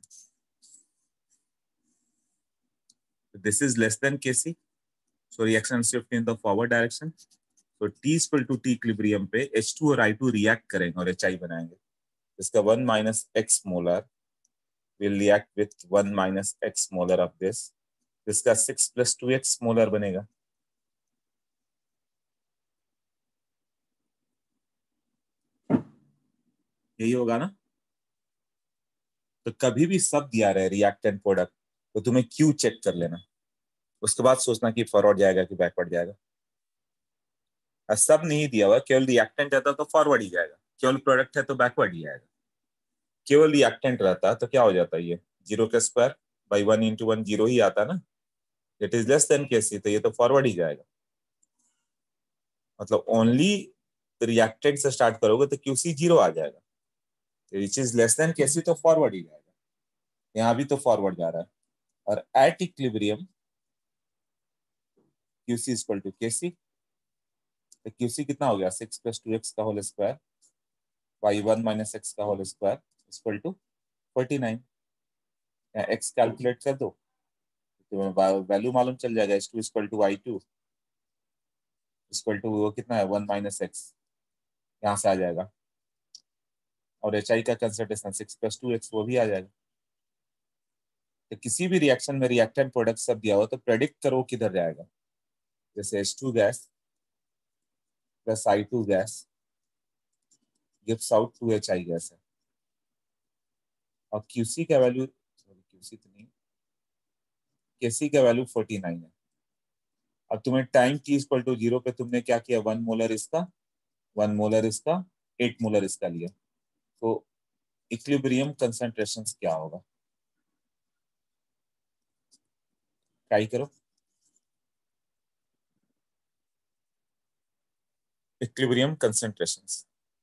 So this is less than K C, so reaction shift in the forward direction. So T is equal to T equilibrium पे H टू और I टू react करेंगे और H I बनाएंगे। इसका one minus X molar will react with one minus X molar of this, इसका six plus two X molar बनेगा। यही होगा ना। तो कभी भी सब दिया रहे रिएक्टेंट प्रोडक्ट, तो तुम्हें Q चेक कर लेना, उसके बाद सोचना कि फॉरवर्ड जाएगा कि बैकवर्ड जाएगा। सब नहीं दिया हुआ, केवल रिएक्टेंट रहता तो फॉरवर्ड ही जाएगा, केवल प्रोडक्ट है तो बैकवर्ड ही आएगा। केवल रिएक्टेंट रहता तो क्या हो जाता है, ये जीरो के square by one into one, zero ही आता ना। It is less than KC, तो ये तो फॉरवर्ड ही जाएगा। मतलब ओनली रिएक्टेंट से स्टार्ट करोगे तो क्यूसी जीरो आ जाएगा, which is less than KC तो फॉरवर्ड ही जाएगा। यहाँ भी तो फॉरवर्ड जा रहा है। और at equilibrium QC equal to KC, तो क्यूसी कितना हो गया, सिक्स प्लस टू एक्स का whole square by one minus x का whole square equal to forty nine. X calculate कर दो तो वैल्यू मालूम चल जाएगा, H two equal to I two equal to वो कितना है वन माइनस एक्स, यहाँ से आ जाएगा। और एच आई का concentration six plus two x वो भी आ जाएगा। तो किसी भी रिएक्शन में रिएक्टेंट प्रोडक्ट सब दिया हो तो प्रेडिक्ट करो किधर जाएगा। जैसे H two gas plus I two gas gives out two H I gas है, और क्यूसी का वैल्यू क्यूसी तो नहीं केसी का वैल्यू फोर्टी नाइन है। अब तुम्हें time T equal to zero पे तुमने क्या किया, वन मोलर इसका वन मोलर इसका एट मोलर इसका लिया, तो इक्विलिब्रियम कंसंट्रेशन क्या होगा, ट्राई करो। इक्विलिब्रियम कंसंट्रेशंस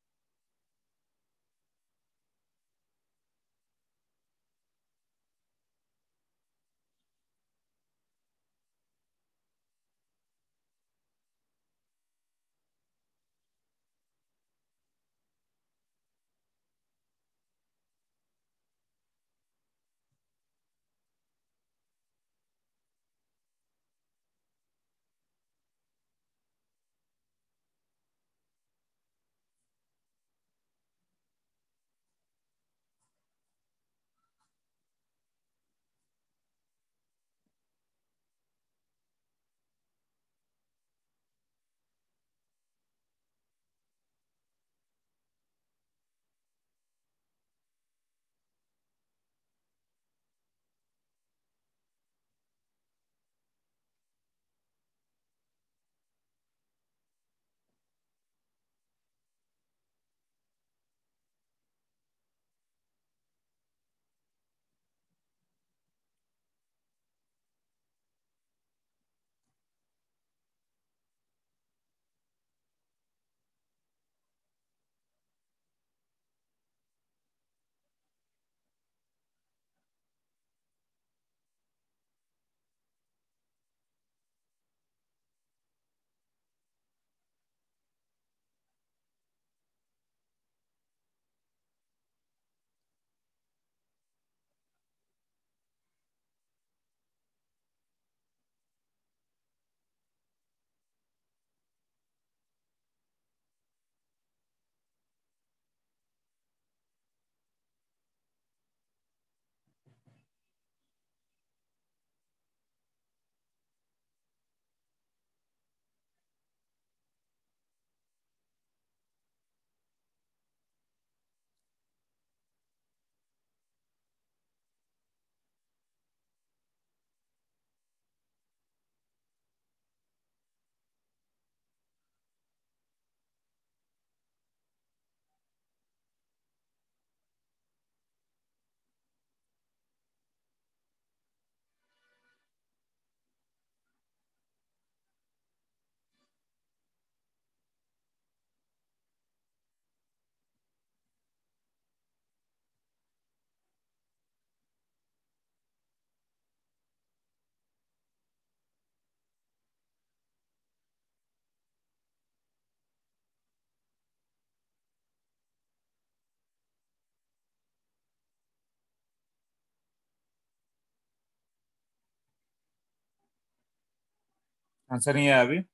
आंसर नहीं है अभी।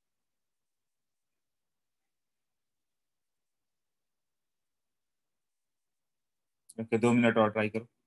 ओके, दो मिनट और ट्राई करो।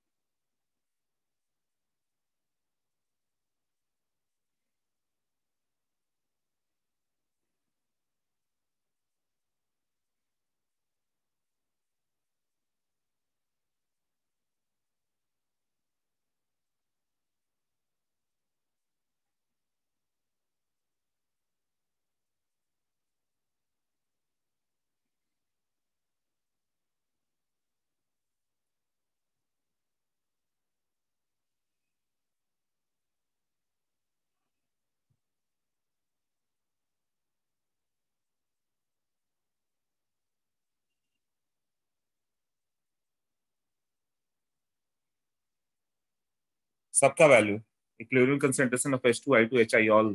सबका value equilibrium concentration of H two I two H I all.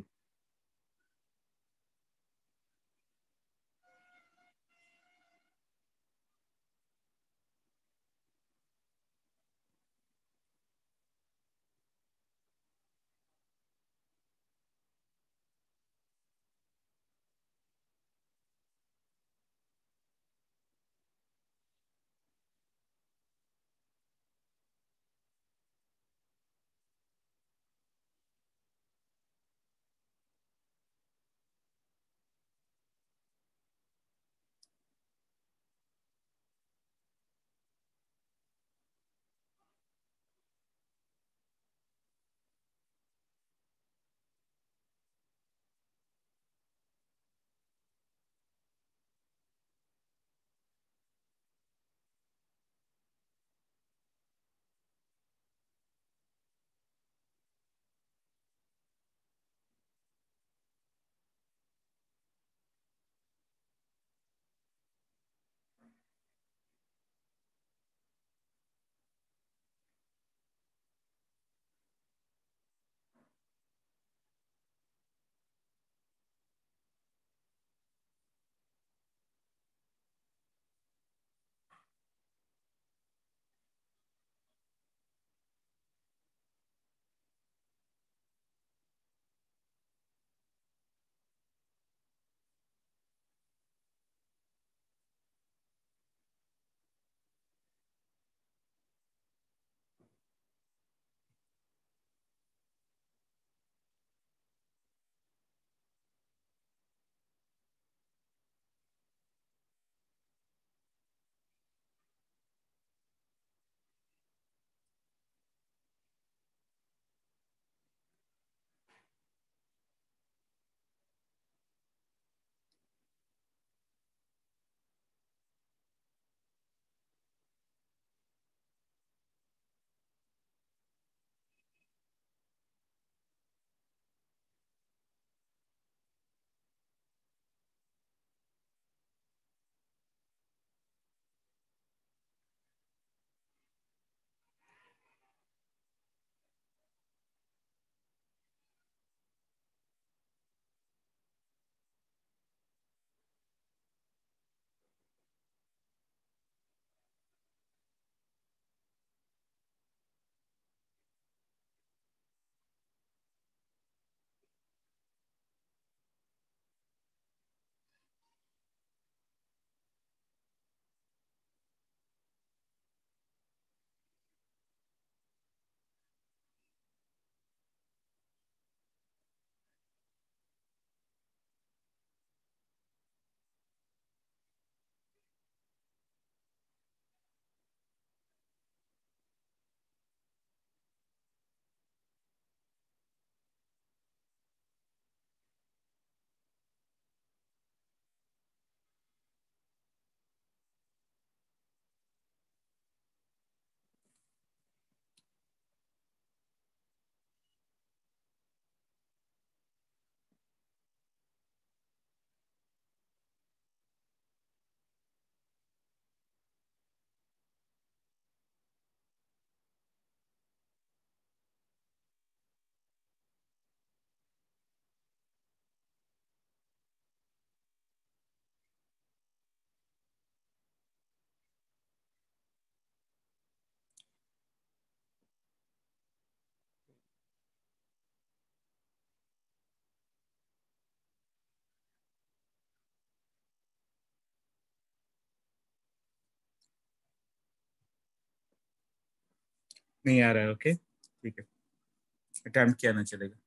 नहीं आ रहा है, ओके ठीक है, अटेम्प्ट किया ना चलेगा।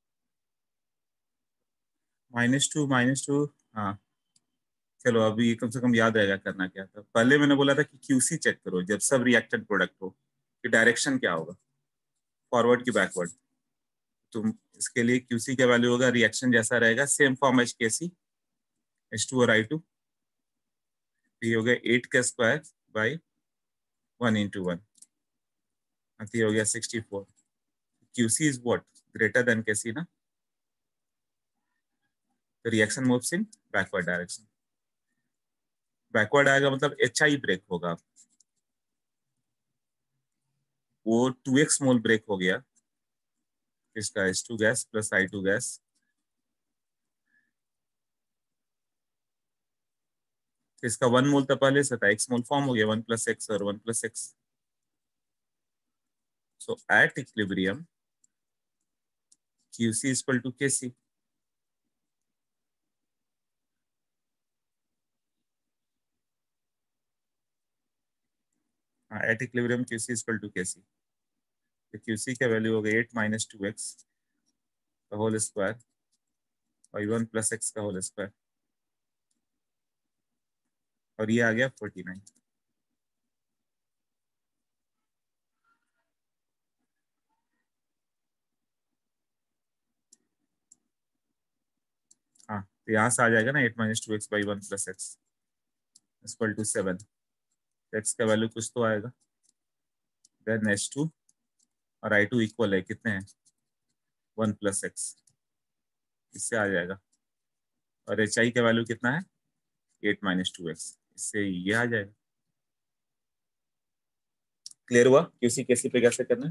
माइनस टू माइनस टू, हाँ चलो अभी कम से कम याद रहेगा करना क्या था। पहले मैंने बोला था कि क्यूसी चेक करो जब सब रिएक्टेंट प्रोडक्ट हो कि डायरेक्शन क्या होगा, फॉरवर्ड की बैकवर्ड। तुम इसके लिए क्यूसी का वैल्यू होगा, रिएक्शन जैसा रहेगा, सेम फॉर्म एच के सी, एच टू और आई टू। ये हो गया एट का square by one into one, ये हो गया sixty four. QC is what, greater than K C ना, तो reaction moves in backward direction. Backward आएगा मतलब एच आई ब्रेक होगा, वो टू एक्स मोल ब्रेक हो गया इसका, H two gas plus I two gas. इसका वन मोल तो पहले से था, एक्स मोल फॉर्म हो गया, वन प्लस एक्स और one plus x. So at equilibrium QC is equal to KC. हाँ at equilibrium QC is equal to KC, तो क्यूसी का वैल्यू हो गया एट माइनस टू एक्स का होल स्क्वायर और वन प्लस एक्स का होल स्क्वायर, और ये आ गया फोर्टी नाइन। हाँ तो यहाँ से आ जाएगा ना eight minus two x by one plus x equal to seven. X का वैल्यू कुछ तो आएगा, देन एच टू और आई टू इक्वल है कितने हैं, वन प्लस एक्स, इससे आ जाएगा। और एच आई का वैल्यू कितना है, एट माइनस टू एक्स, इससे ये आ जाएगा। क्लियर हुआ क्यूसी कैसी पे कैसे करना है।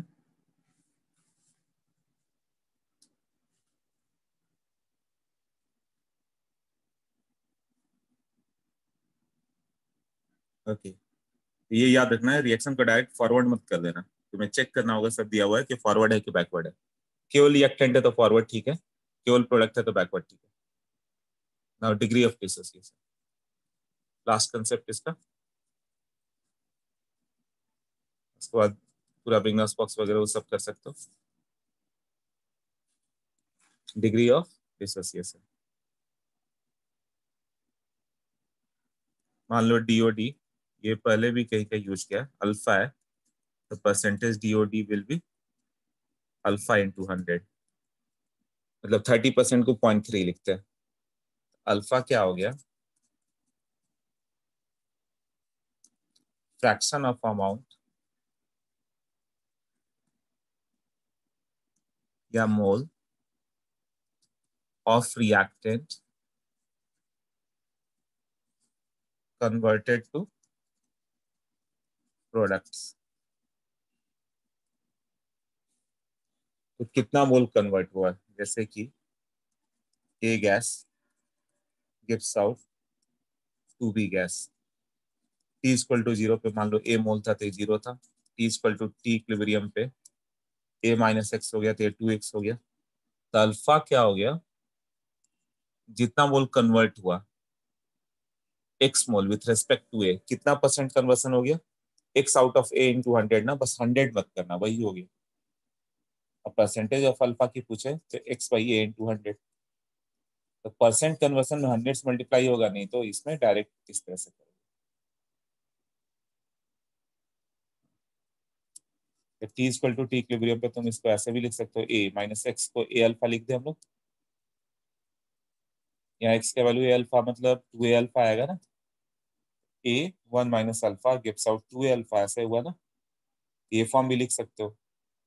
Okay okay. ये याद रखना है, रिएक्शन को डायरेक्ट फॉरवर्ड मत कर देना, तुम्हें चेक करना होगा सब दिया हुआ है कि फॉरवर्ड है कि बैकवर्ड है। केवल रिएक्टेंट है तो फॉरवर्ड ठीक है, केवल प्रोडक्ट है तो बैकवर्ड ठीक है। Now degree of dissociation, last concept इसका, उसके बाद पूरा बिगनर्स बॉक्स वगैरह वो सब कर सकते हो। डिग्री ऑफ डिसोसिएशन, मान लो डीओडी, ये पहले भी कहीं कहीं यूज किया, अल्फा है तो percentage DOD will be alpha into hundred, मतलब थर्टी परसेंट को पॉइंट थ्री लिखते हैं। अल्फा क्या हो गया, फ्रैक्शन ऑफ अमाउंट या mole of reactant converted to products. तो कितना मोल कन्वर्ट हुआ, जैसे कि A gas gives out two B gas, T equal to zero पे मान लो ए मोल था तो जीरो था, T equal to T equilibrium पे ए माइनस एक्स हो गया तो ये टू एक्स हो गया। तो अल्फा क्या हो गया, जितना मोल कन्वर्ट हुआ X mole with respect to A, कितना परसेंट कन्वर्सन हो गया, X out of A into hundred ना, बस हंड्रेड मत करना, वही हो गया। अब परसेंटेज ऑफ अल्फा की पूछे तो X by A into hundred, तो परसेंट कन्वर्सन में हंड्रेड से मल्टीप्लाई होगा, नहीं तो इसमें डायरेक्ट इस तरह से करोगे। T equal to T equilibrium पे तुम इसको ऐसे भी लिख सकते हो, ए माइनस एक्स को ए अल्फा लिख दे हम लोग, यहाँ एक्स का वैल्यू ए अल्फा मतलब टू ए अल्फा आएगा ना, A one minus alpha gives out two A alpha, ऐसे हुआ ना। ये फॉर्म भी लिख सकते हो,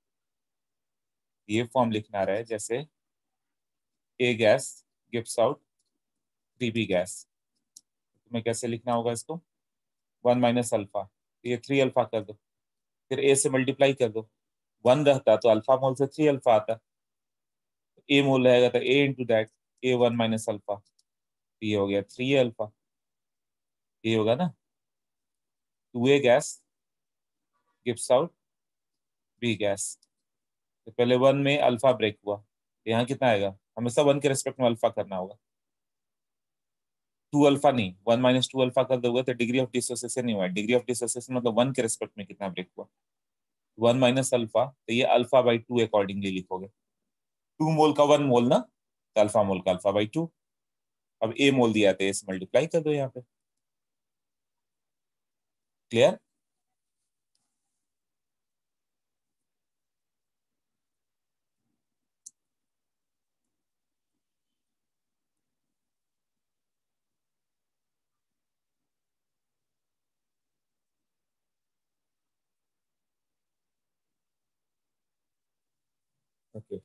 ये फॉर्म लिखना रहे जैसे A gas gives out three B gas, तुम्हें कैसे लिखना होगा इसको, वन माइनस अल्फा, ये थ्री अल्फा कर दो, फिर ए से मल्टीप्लाई कर दो, वन रहता तो अल्फा मोल से थ्री अल्फा आता, ए मोल रहेगा तो A into that A one minus alpha, ये हो गया थ्री अल्फा, ये होगा ना। Two A gas gives out B gas, तो पहले वन में अल्फा ब्रेक हुआ, यहाँ कितना आएगा, हमेशा वन के रेस्पेक्ट में अल्फा करना होगा, टू अल्फा नहीं, वन माइनस टू अल्फा कर दोगे तो डिग्री ऑफ डिसोसिएशन नहीं हुआ, डिग्री ऑफ डिसोसिएशन मतलब वन के रेस्पेक्ट में कितना ब्रेक हुआ, वन माइनस अल्फा, तो ये अल्फा बाई टू अकॉर्डिंगली लिखोगे। टू मोल का वन मोल ना, तो अल्फा मोल का अल्फा बाई टू। अब ए मोल दिया था, इस मल्टीप्लाई कर दो यहाँ पे। क्लियर? ओके।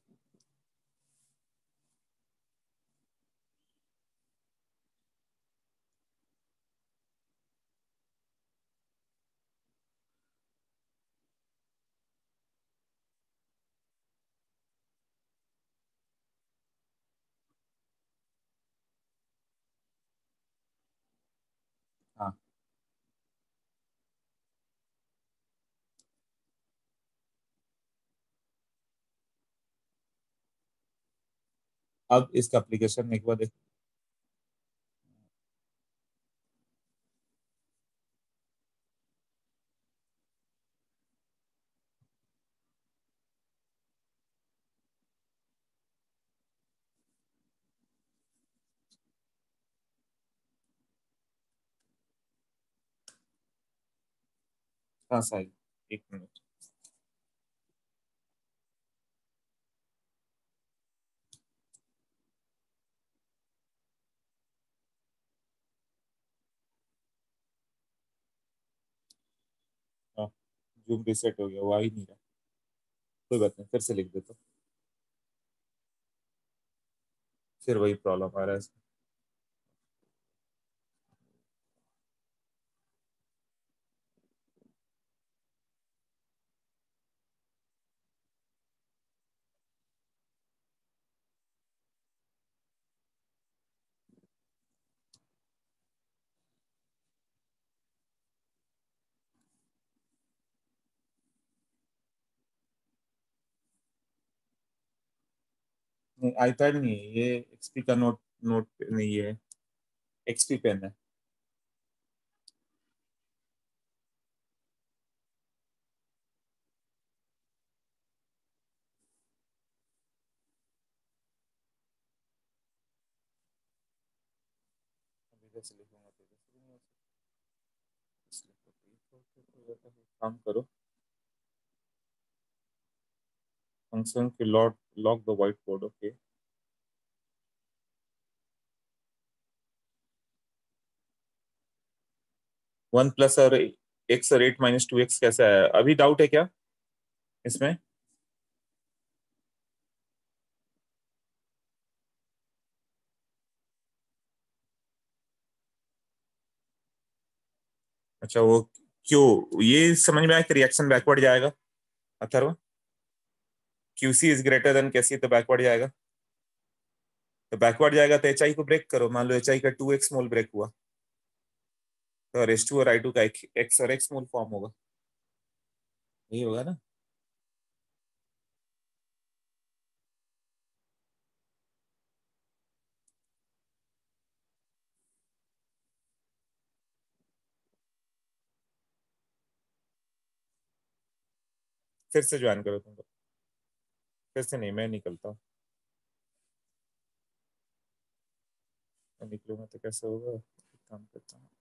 हाँ, अब इसका एप्लीकेशन एक बार देख। हाँ साहिल, एक मिनट। हाँ, जूम रिसेट हो गया, वो आ ही नहीं रहा। कोई बात नहीं, फिर से लिख देता हूँ। फिर वही प्रॉब्लम आ रहा है इसमें। नहीं, आईपैड नहीं है ये, एक्सपी का नोट, नोट नहीं है, एक्सपी पेन है। अभी इधर से लिखूंगा तो इधर से नहीं हो सकता, इसलिए तो ये तो- तो- तो- तो- तो- काम करो, फंक्शन के look look the whiteboard. Okay. One plus और एक्स और एट माइनस टू एक्स कैसा है, अभी डाउट है क्या इसमें? अच्छा, वो क्यों, ये समझ में आया कि रिएक्शन बैकवर्ड जाएगा Atharv? QC is greater than KC, तो बैकवर्ड जाएगा। तो बैकवर्ड जाएगा तो एच आई को ब्रेक करो, मान लो एच आई का टू एक्स मोल ब्रेक हुआ, तो एच टू और आई टू का एक्स और एक्स मोल फॉर्म होगा। यही होगा ना? फिर से ज्वाइन करो तुम लोग। फिर से नहीं, मैं निकलता हूँ। मैं निकलूंगा तो कैसे होगा, एक काम करता हूँ।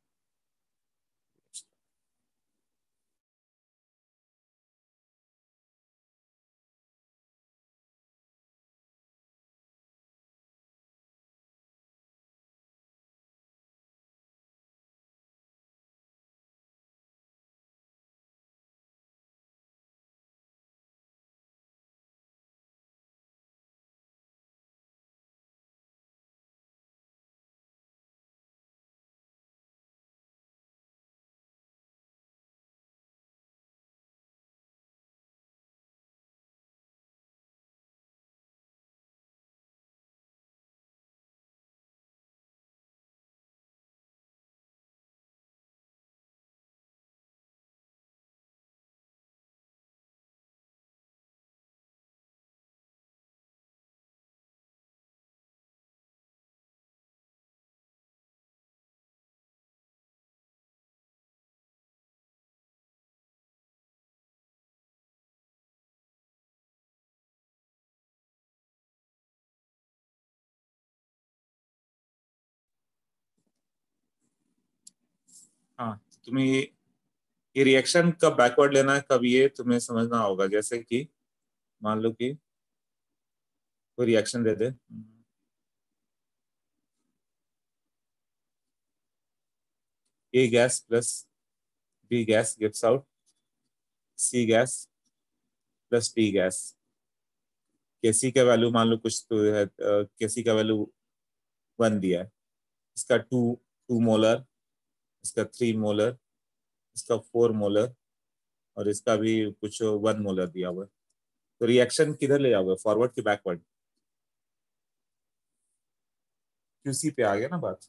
हाँ, तुम्हें ये ये रिएक्शन कब बैकवर्ड लेना है, कब ये तुम्हें समझना होगा। जैसे कि मान लो कि कोई रिएक्शन दे दे, A gas plus B gas gives out C gas plus D gas. KC का वैल्यू मान लो कुछ तो है, केसी का वैल्यू वन दिया है, इसका टू टू मोलर, इसका थ्री मोलर, इसका फोर मोलर, और इसका भी कुछ वन मोलर दिया हुआ है। तो रिएक्शन किधर ले जाओगे, फॉरवर्ड की बैकवर्ड? क्यूसी पे आ गया ना बात।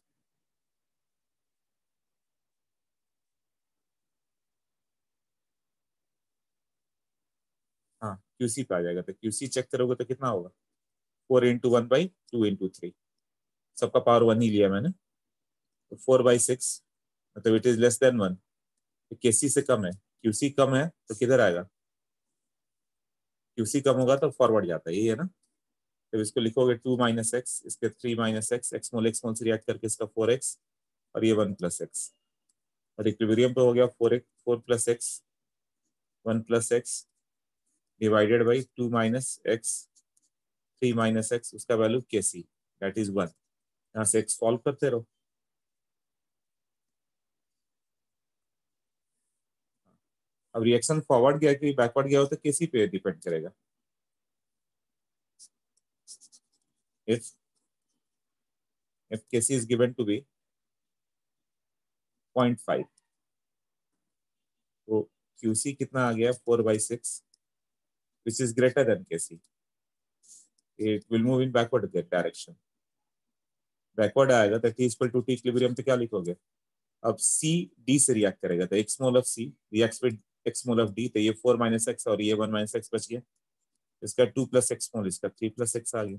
हाँ, क्यूसी पे आ जाएगा। तो क्यूसी चेक करोगे तो कितना होगा, four into one by two into three, सबका पावर वन ही लिया मैंने। तो फोर बाई सिक्स, मतलब it is less than one. तो केसी से कम है, क्यूसी कम है तो किधर आएगा, क्यूसी कम होगा तो फॉरवर्ड जाता है, यही है ना। तो इसको लिखोगे टू माइनस एक्स, इसके three minus X, X mole X mole से रिएक्ट करके इसका फोर एक्स, और ये वन प्लस एक्स, और इक्विलिब्रियम पे हो गया four X four plus X one plus X divided by two minus X three minus X, उसका value K C that is one. यहाँ से एक्स सॉल्व करते रहो। अब रिएक्शन फॉरवर्ड गया कि बैकवर्ड गया हो तो केसी पे डिपेंड करेगा। If if KC is given to be point five, तो क्यूसी कितना आ गया, four by six, which is greater than KC, it will move in backward direction. Backward आएगा तो T equal to T equilibrium पे क्या लिखोगे, अब सी डी से रिएक्ट करेगा, तो X mole of C reacts with X mole of D, तो ये फोर माइनस एक्स और ये वन माइनस एक्स बच गया, इसका टू प्लस एक्स मोल, इसका थ्री प्लस एक्स आ गया।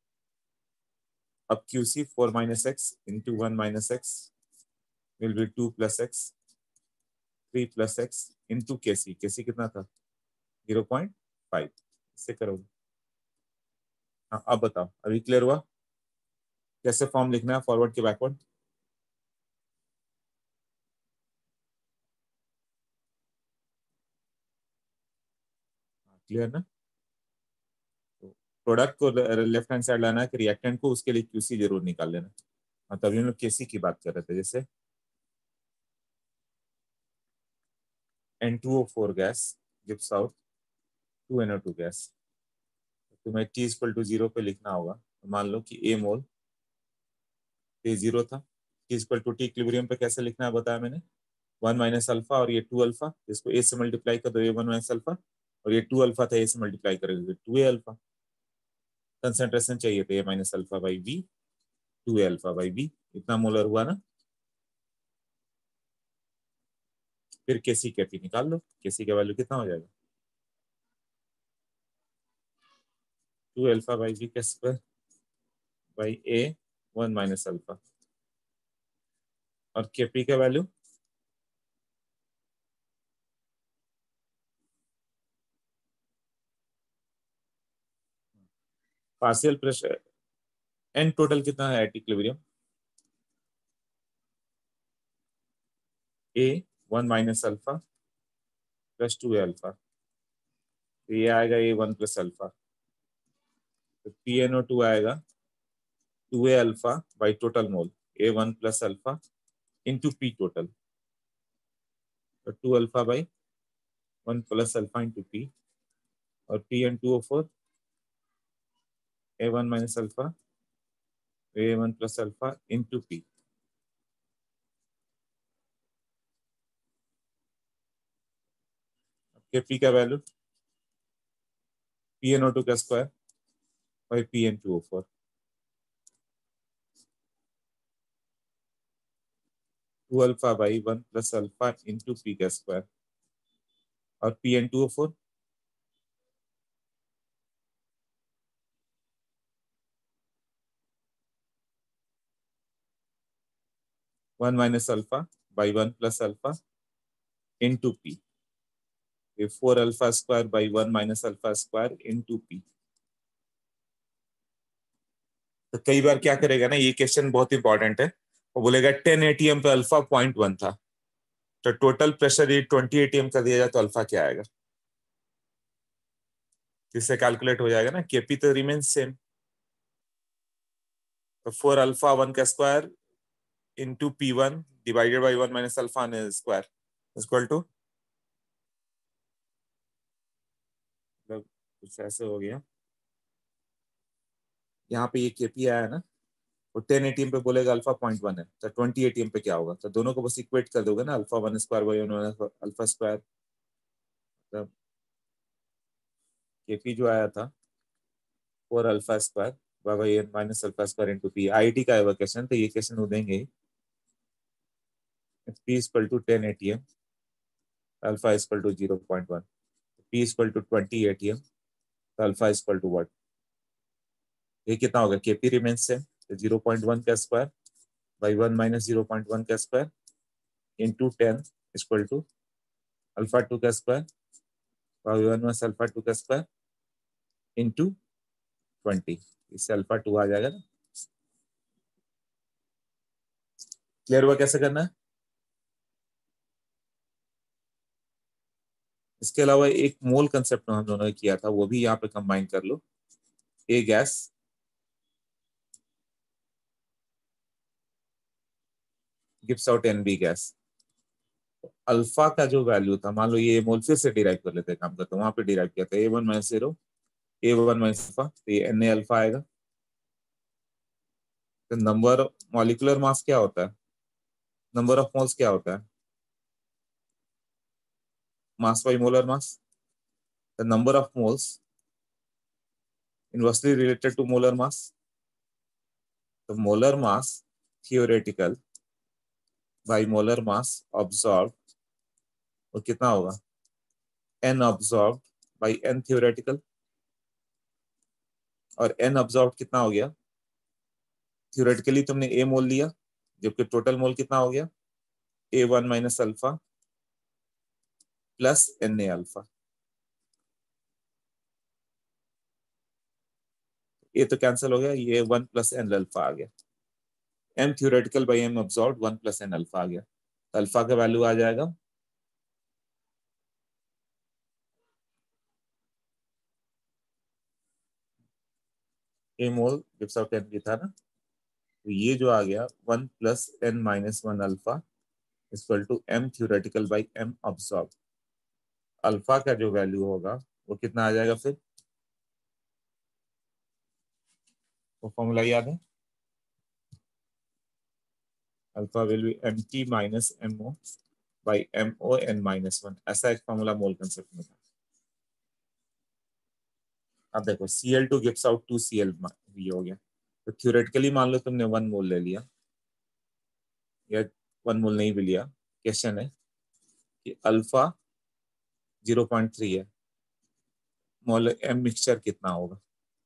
अब QC four minus X into one minus X will be two plus X three plus X into KC, KC कितना था जीरो पॉइंट फाइव, इससे करोगे। हाँ, अब बताओ, अभी क्लियर हुआ कैसे फॉर्म लिखना है फॉरवर्ड के बैकवर्ड? क्लियर ना। तो प्रोडक्ट को लेफ्ट हैंड साइड लाना है कि रिएक्टेंट को, उसके लिए क्यूसी जरूर निकाल लेना। हाँ, तभी हम लोग केसी की बात कर रहे थे। जैसे N two O four gas gives out two N O two gas, तुम्हें टी इक्वल टू जीरो पे लिखना होगा। तो मान लो कि ए मोल ए जीरो था, T equal to T equilibrium पे कैसे लिखना है बताया मैंने, वन माइनस अल्फा और ये टू अल्फा, इसको ए से मल्टीप्लाई कर दो, ये वन माइनस अल्फा, और ये टू अल्फा था, ए से मल्टीप्लाई करेंगे टू ए अल्फा। कंसेंट्रेशन चाहिए था A minus alpha by B, two A alpha by B, इतना मोलर हुआ ना। फिर केसी कैपी निकाल लो, केसी का वैल्यू कितना हो जाएगा, टू अल्फा बाई बी का square by A one minus alpha, और केपी का value partial pressure N total कितना है at equilibrium, A one minus alpha plus two A alpha, तो ये आएगा ए वन प्लस अल्फा, तो पी एन ओ टू आएगा two A alpha by total mole A one plus alpha into P total, तो two alpha by one plus alpha into P, और P N two O four A one minus alpha A one plus alpha into P. K P का value P N O two का square by P N two O four, two alpha by one plus alpha into P का स्क्वायर, और P N two O four one minus alpha by one plus alpha into P, ये four alpha square by one minus alpha square into P. तो कई बार क्या करेगा ना, ये क्वेश्चन बहुत इंपॉर्टेंट है, वो बोलेगा टेन एटीएम पे अल्फा पॉइंट वन था, तो टोटल प्रेशर ये ट्वेंटी एटीएम कर दिया जाए तो अल्फा क्या आएगा? इससे कैलकुलेट हो जाएगा ना, केपी तो रिमेन सेम, तो फोर अल्फा वन का square into P one divided by one minus alpha square equal to, मतलब कुछ ऐसे हो गया। यहाँ पे ये केपी आया ना, वो टेन एटीएम पे बोलेगा अल्फा पॉइंट वन है, तो ट्वेंटी एटीएम पे क्या होगा? तो दोनों को बस इक्वेट कर दोगे ना, alpha one square by one alpha square. तो केपी जो आया था four alpha square by by N minus alpha square into P, IIT का है वो क्वेश्चन, तो ये क्वेश्चन वो देंगे ही। P equal to ten ATM, alpha equal to zero point one, P equal to twenty ATM, तो अल्फा इक्वल टू व्हाट? ये कितना होगा? केपी रिमेन्स से, तो जीरो पॉइंट वन का square by one minus zero point one का square into ten equal to alpha two का square by one minus alpha two का स्क्वायर इंटू ट्वेंटी, इससे अल्फा टू आ जाएगा ना। क्लियर हुआ कैसे करना है? इसके अलावा एक मोल कंसेप्ट हम दोनों ने किया था, वो भी यहाँ पे कंबाइन कर लो। A gas gives out N B gas, alpha का जो वैल्यू था, मान लो ये मोल, फिर से डिराइव कर लेते हैं, काम करते हैं, वहां पे डिराइव किया था A one minus zero A one minus alpha, तो ये एन ए अल्फा आएगा। तो नंबर मॉलिक्यूलर मास क्या होता है? नंबर ऑफ मोल्स क्या होता है? Mass by molar mass. The number of moles inversely related to molar mass. तो molar mass theoretical by molar mass observe, वो कितना होगा? N observe by N theoretical, और एन ऑब्जॉर्व कितना हो गया? थियोरेटिकली तुमने ए मोल लिया, जबकि टोटल मोल कितना हो गया? A one minus alpha plus N A alpha. ये तो कैंसिल हो गया, ये वन प्लस एन अल्फा आ गया, M theoretical by M observe one plus N alpha आ गया, तो अल्फा का वैल्यू आ जाएगा A mole gives out N भी था ना, तो ये जो आ गया one plus N minus one alpha equal to M theoretical by M observe. Alpha का जो वैल्यू होगा वो कितना आ जाएगा फिर? वो फॉर्मूला याद है? Alpha will be M T minus M O by M O N minus one, ऐसा एक फॉर्मूला मोल कंसेप्ट में था। अब देखो C L two gives out two C L भी हो गया, तो थियोरेटिकली मान लो तुमने वन मोल ले लिया, या वन मोल नहीं भी लिया, क्वेश्चन है कि अल्फा जीरो पॉइंट थ्री है, मोल एम मिक्सचर कितना होगा?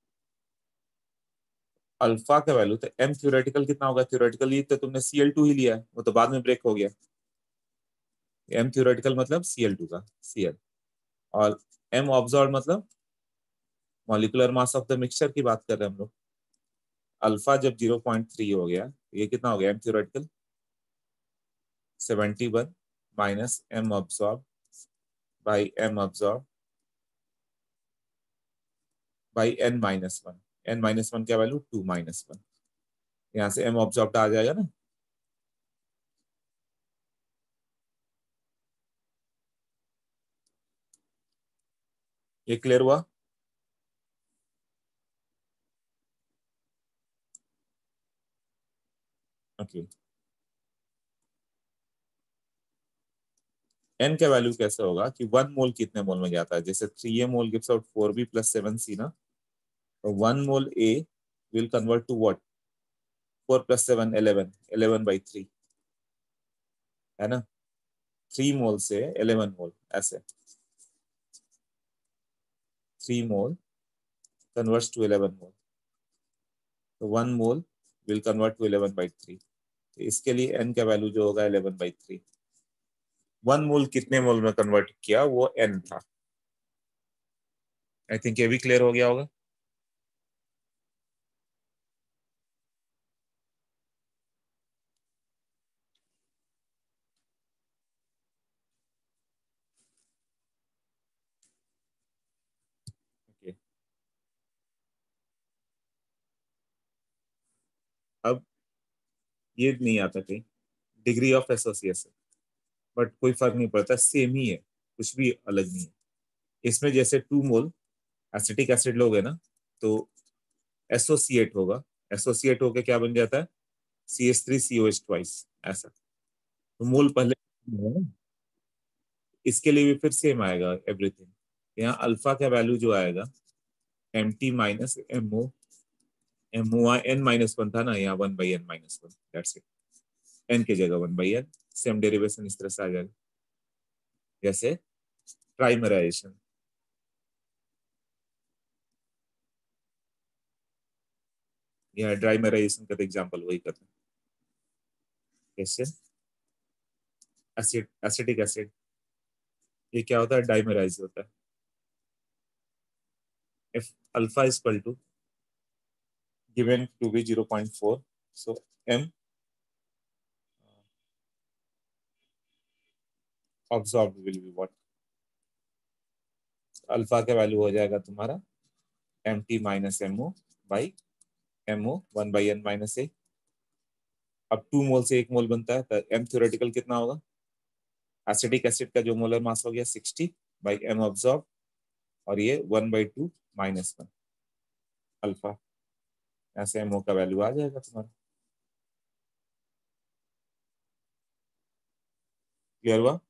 अल्फा का वैल्यू, तो एम थ्योरेटिकल कितना होगा? थ्योरेटिकली तो तुमने सी एल टू ही लिया है, वो तो बाद में ब्रेक हो गया। एम थ्योरेटिकल मतलब सी एल टू का सी एल, और एम ऑब्जॉर्व मतलब molecular mass of the mixture की बात कर रहे हैं हम लोग। अल्फा जब जीरो पॉइंट थ्री हो गया, ये कितना हो गया? M theoretical seventy one minus M observe by M observe by N minus one, N minus one क्या वैल्यू? टू माइनस वन, यहाँ से एम ऑब्जॉर्व आ जाएगा ना। ये क्लियर हुआ? ओके, एन का वैल्यू कैसे होगा कि वन मोल कितने मोल में जाता है? जैसे three A mole gives out four B plus seven C ना, तो one mole A will convert to what? Four plus seven eleven, eleven by three, है ना। थ्री मोल से इलेवन मोल, ऐसे three mole converts to eleven mole, तो one mole will convert to eleven by three, तो इसके लिए एन का वैल्यू जो होगा eleven by three. One mole कितने मोल में कन्वर्ट किया? वो एन था। आई थिंक ये भी क्लियर हो गया होगा। ये नहीं आता कहीं, डिग्री ऑफ एसोसिएशन, बट कोई फर्क नहीं पड़ता, सेम ही है, कुछ भी अलग नहीं है। इसमें जैसे टू मोल एसिटिक एसिड लोगे ना तो एसोसिएट होगा, एसोसिएट होके क्या बन जाता है, C H three C O H twice ऐसा। तो मोल पहले है ना, इसके लिए भी फिर सेम आएगा एवरीथिंग। यहाँ अल्फा का वैल्यू जो आएगा M T minus M O, M O N minus one था ना, यहाँ one by N minus one, that's it, N की जगह one by N, same derivation इस तरह से आ जाएगा। जैसे ट्राइमराइजेशन, यहाँ ड्राइमराइजेशन का एग्जाम्पल वही करते हैं। कैसे एसिड एसिटिक एसिड, ये क्या होता है, डाइमराइज होता है। If alpha is equal to given to be zero point four, so m absorbed will be what, alpha का वैल्यू हो जाएगा तुम्हारा M T minus M O by M O one by N minus A. अब टू मोल से एक मोल बनता है तो एम थ्योरेटिकल कितना होगा, एसिडिक एसिड का जो मोलर मास हो गया सिक्सटी बाई एम ऑब्जॉर्ब, और ये one by two minus one alpha, ऐसे एमओ का वैल्यू आ जाएगा तुम्हारा। क्लियर हुआ?